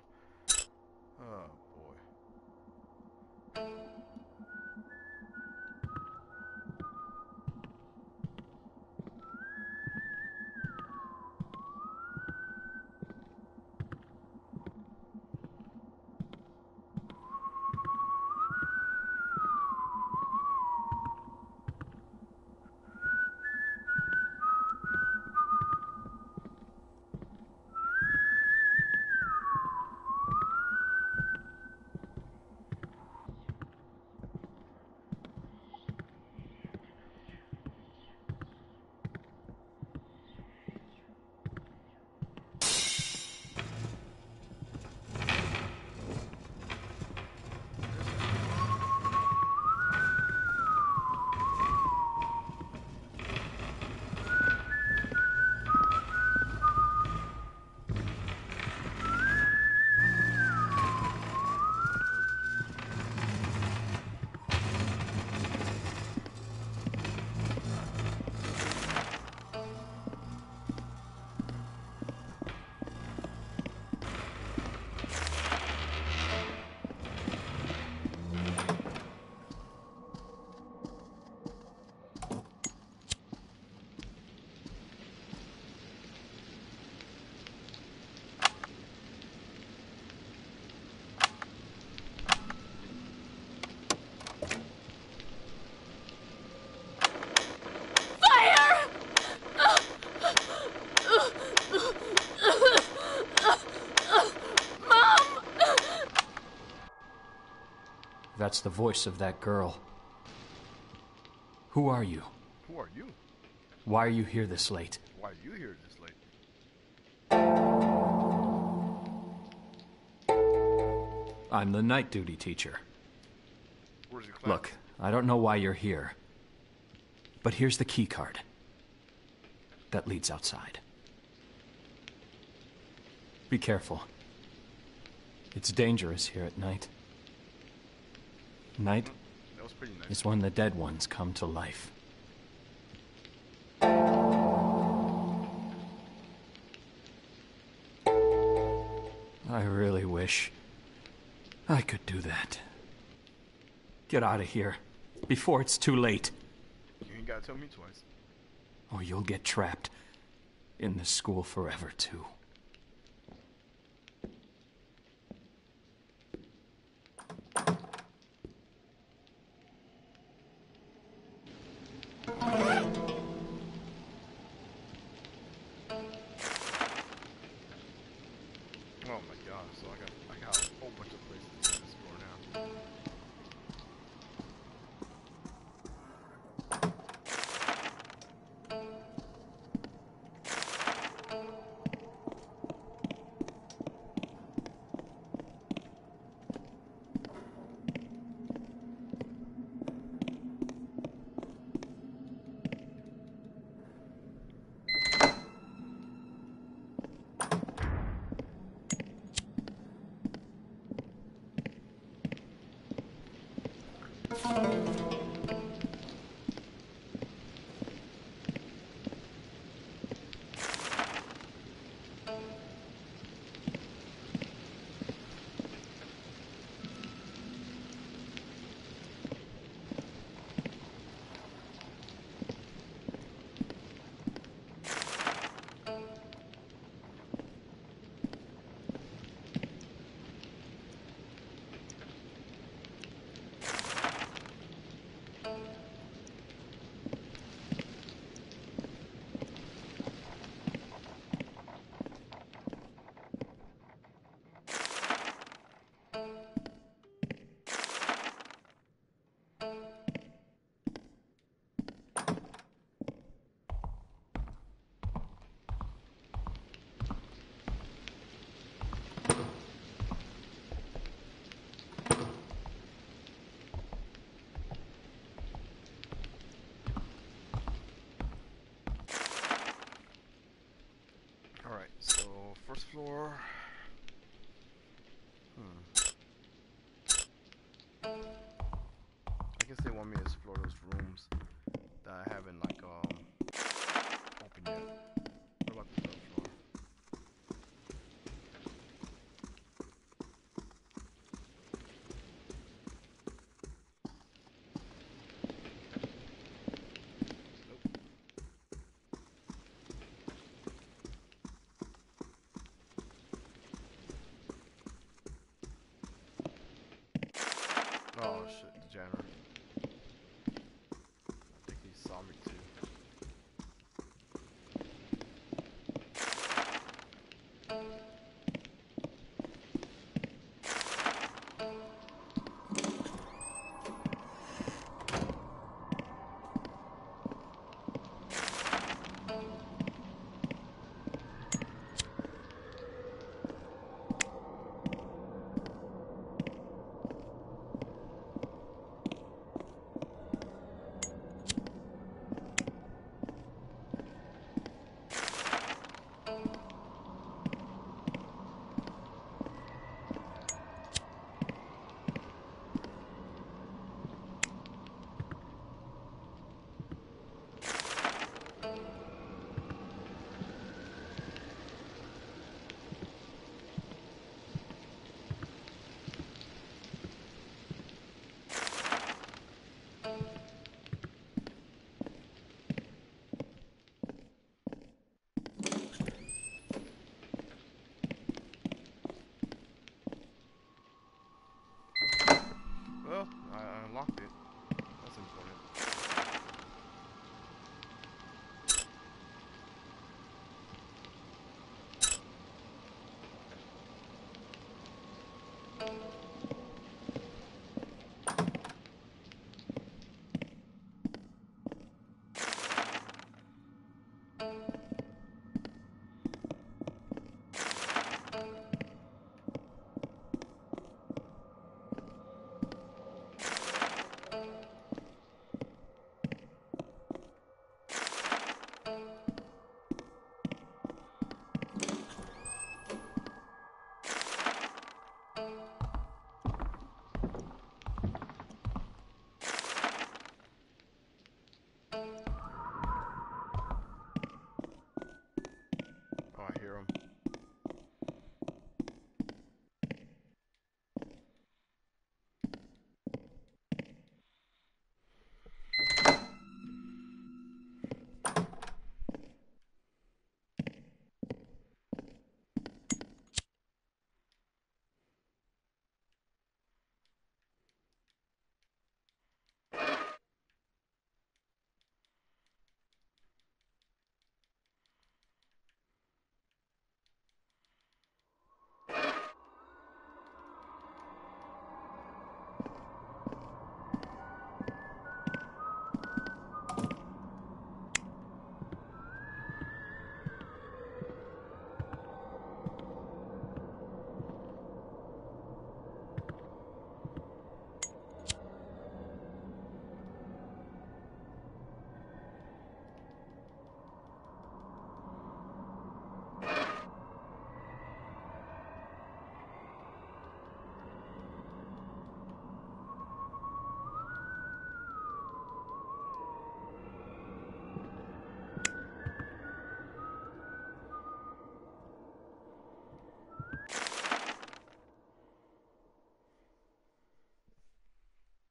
[SPEAKER 1] Oh boy.
[SPEAKER 4] That's the voice of that girl. Who are you?
[SPEAKER 1] Who are you?
[SPEAKER 4] Why are you here this late?
[SPEAKER 1] Why are you here this late?
[SPEAKER 4] I'm the night duty teacher.
[SPEAKER 1] Where's your class?
[SPEAKER 4] Look, I don't know why you're here, but here's the key card that leads outside. Be careful. It's dangerous here at night. Night
[SPEAKER 1] That was pretty nice.
[SPEAKER 4] is when the dead ones come to life. I really wish I could do that. Get out of here before it's too late,
[SPEAKER 1] You ain't gotta tell me twice.
[SPEAKER 4] or you'll get trapped in this school forever, too.
[SPEAKER 1] Oh my god, so I got I got a whole bunch of places to explore now. Alright, so first floor. Hmm. I guess they want me to explore those rooms that I haven't like um opened yet. What about the third floor? Oh shit, the janitor. I think he saw me too.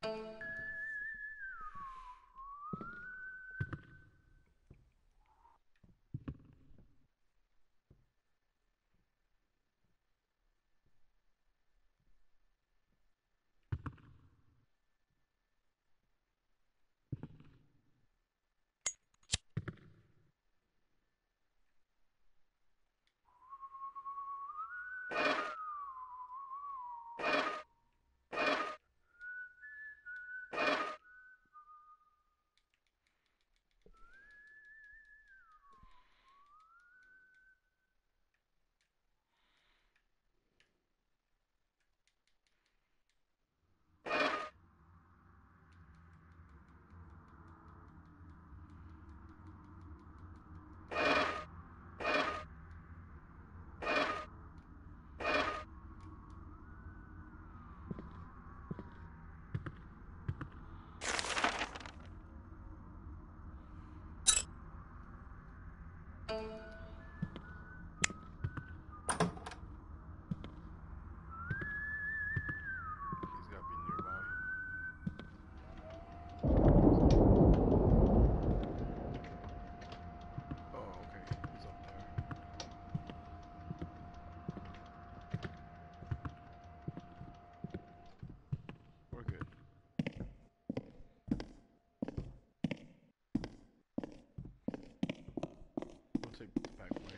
[SPEAKER 1] He's gotta be nearby. Oh, okay. He's up there. We're good. We'll take the back way.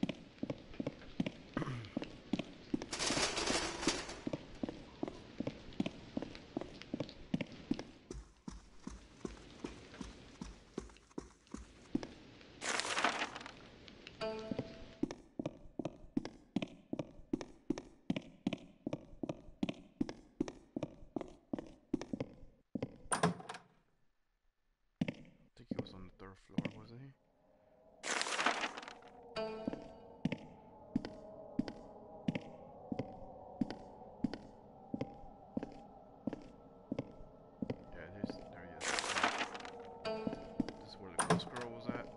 [SPEAKER 1] I think he was on the third floor, wasn't he? Yeah, there's, there he is. This is where the ghost girl was at.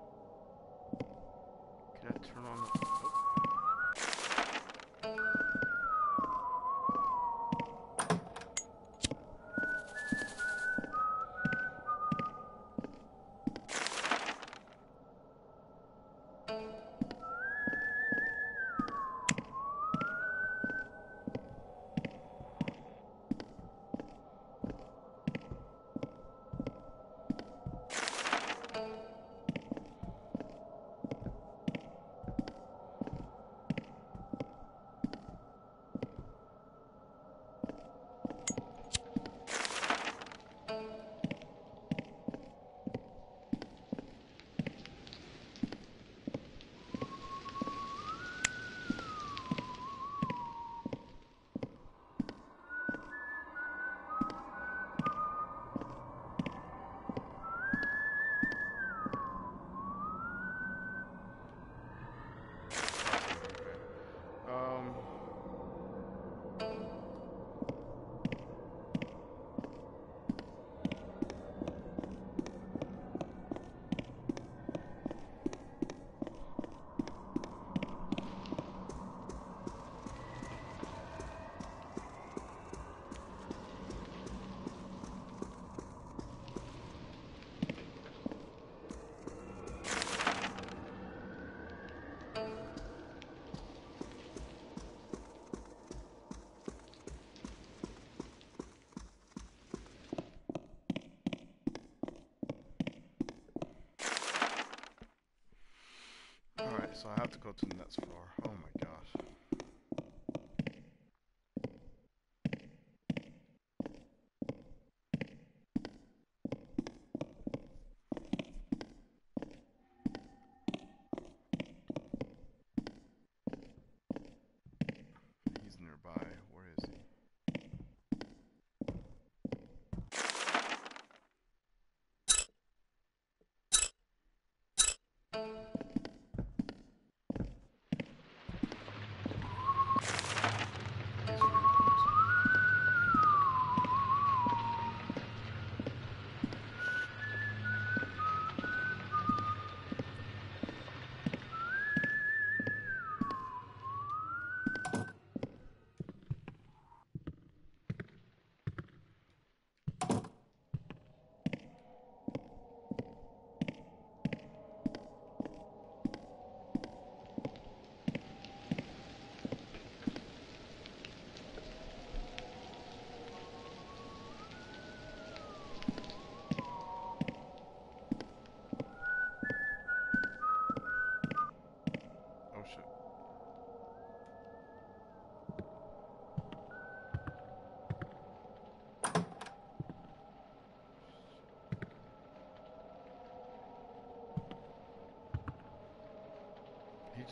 [SPEAKER 1] Can I turn on the... Oh. Um, Alright, so I have to go to the next floor. Oh my gosh. He's nearby. Where is he?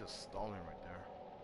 [SPEAKER 1] just stalling right there.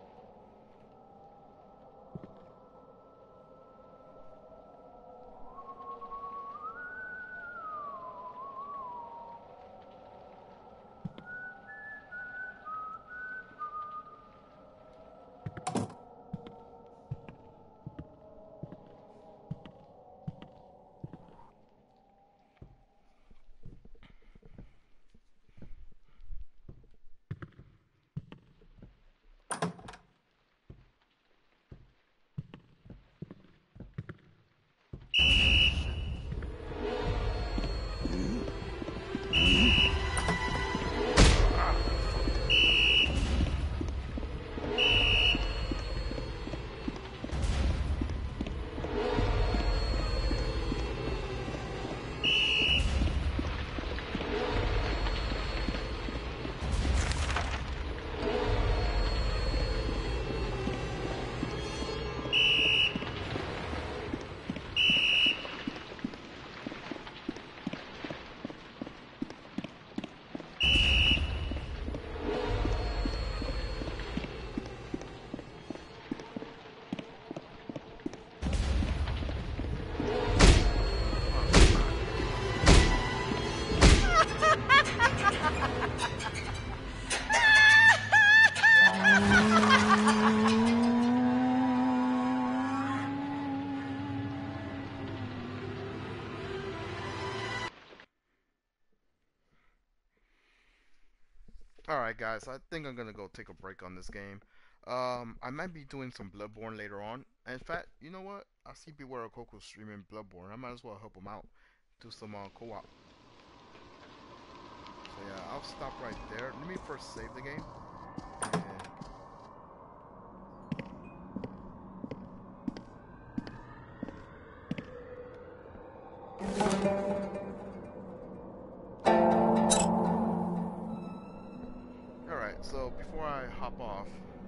[SPEAKER 1] Alright guys, I think I'm gonna go take a break on this game. Um, I might be doing some Bloodborne later on. In fact, you know what? I see Beware of Coco streaming Bloodborne. I might as well help him out. Do some uh, co-op. So yeah, I'll stop right there. Let me first save the game. And Alright, so before I hop off,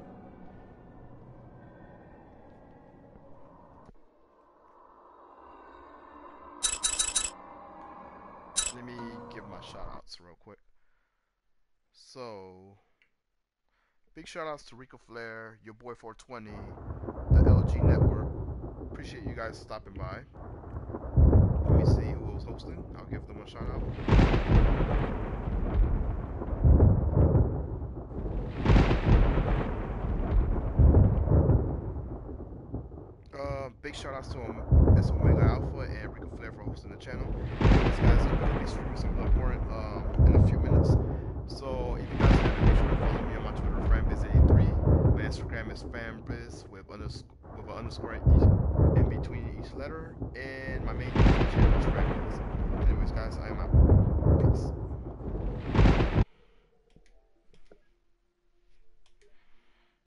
[SPEAKER 1] let me give my shout outs real quick. So, big shout outs to Rico Flair, your boy four twenty, the L G Network. Appreciate you guys stopping by. Let me see who was hosting. I'll give them a shout out. Uh, big shout outs to um, S Omega Alpha and Rico Flair for hosting the channel. These guys are going to be streaming some Bloodborne um, in a few minutes. So if you guys haven't, make sure to follow me on my Twitter, fanbiz eighty-three. My Instagram is fanbiz with underscore with an underscore in, each, in between each letter, and my main YouTube channel is fanbiz. Anyways, guys, I am out. Peace.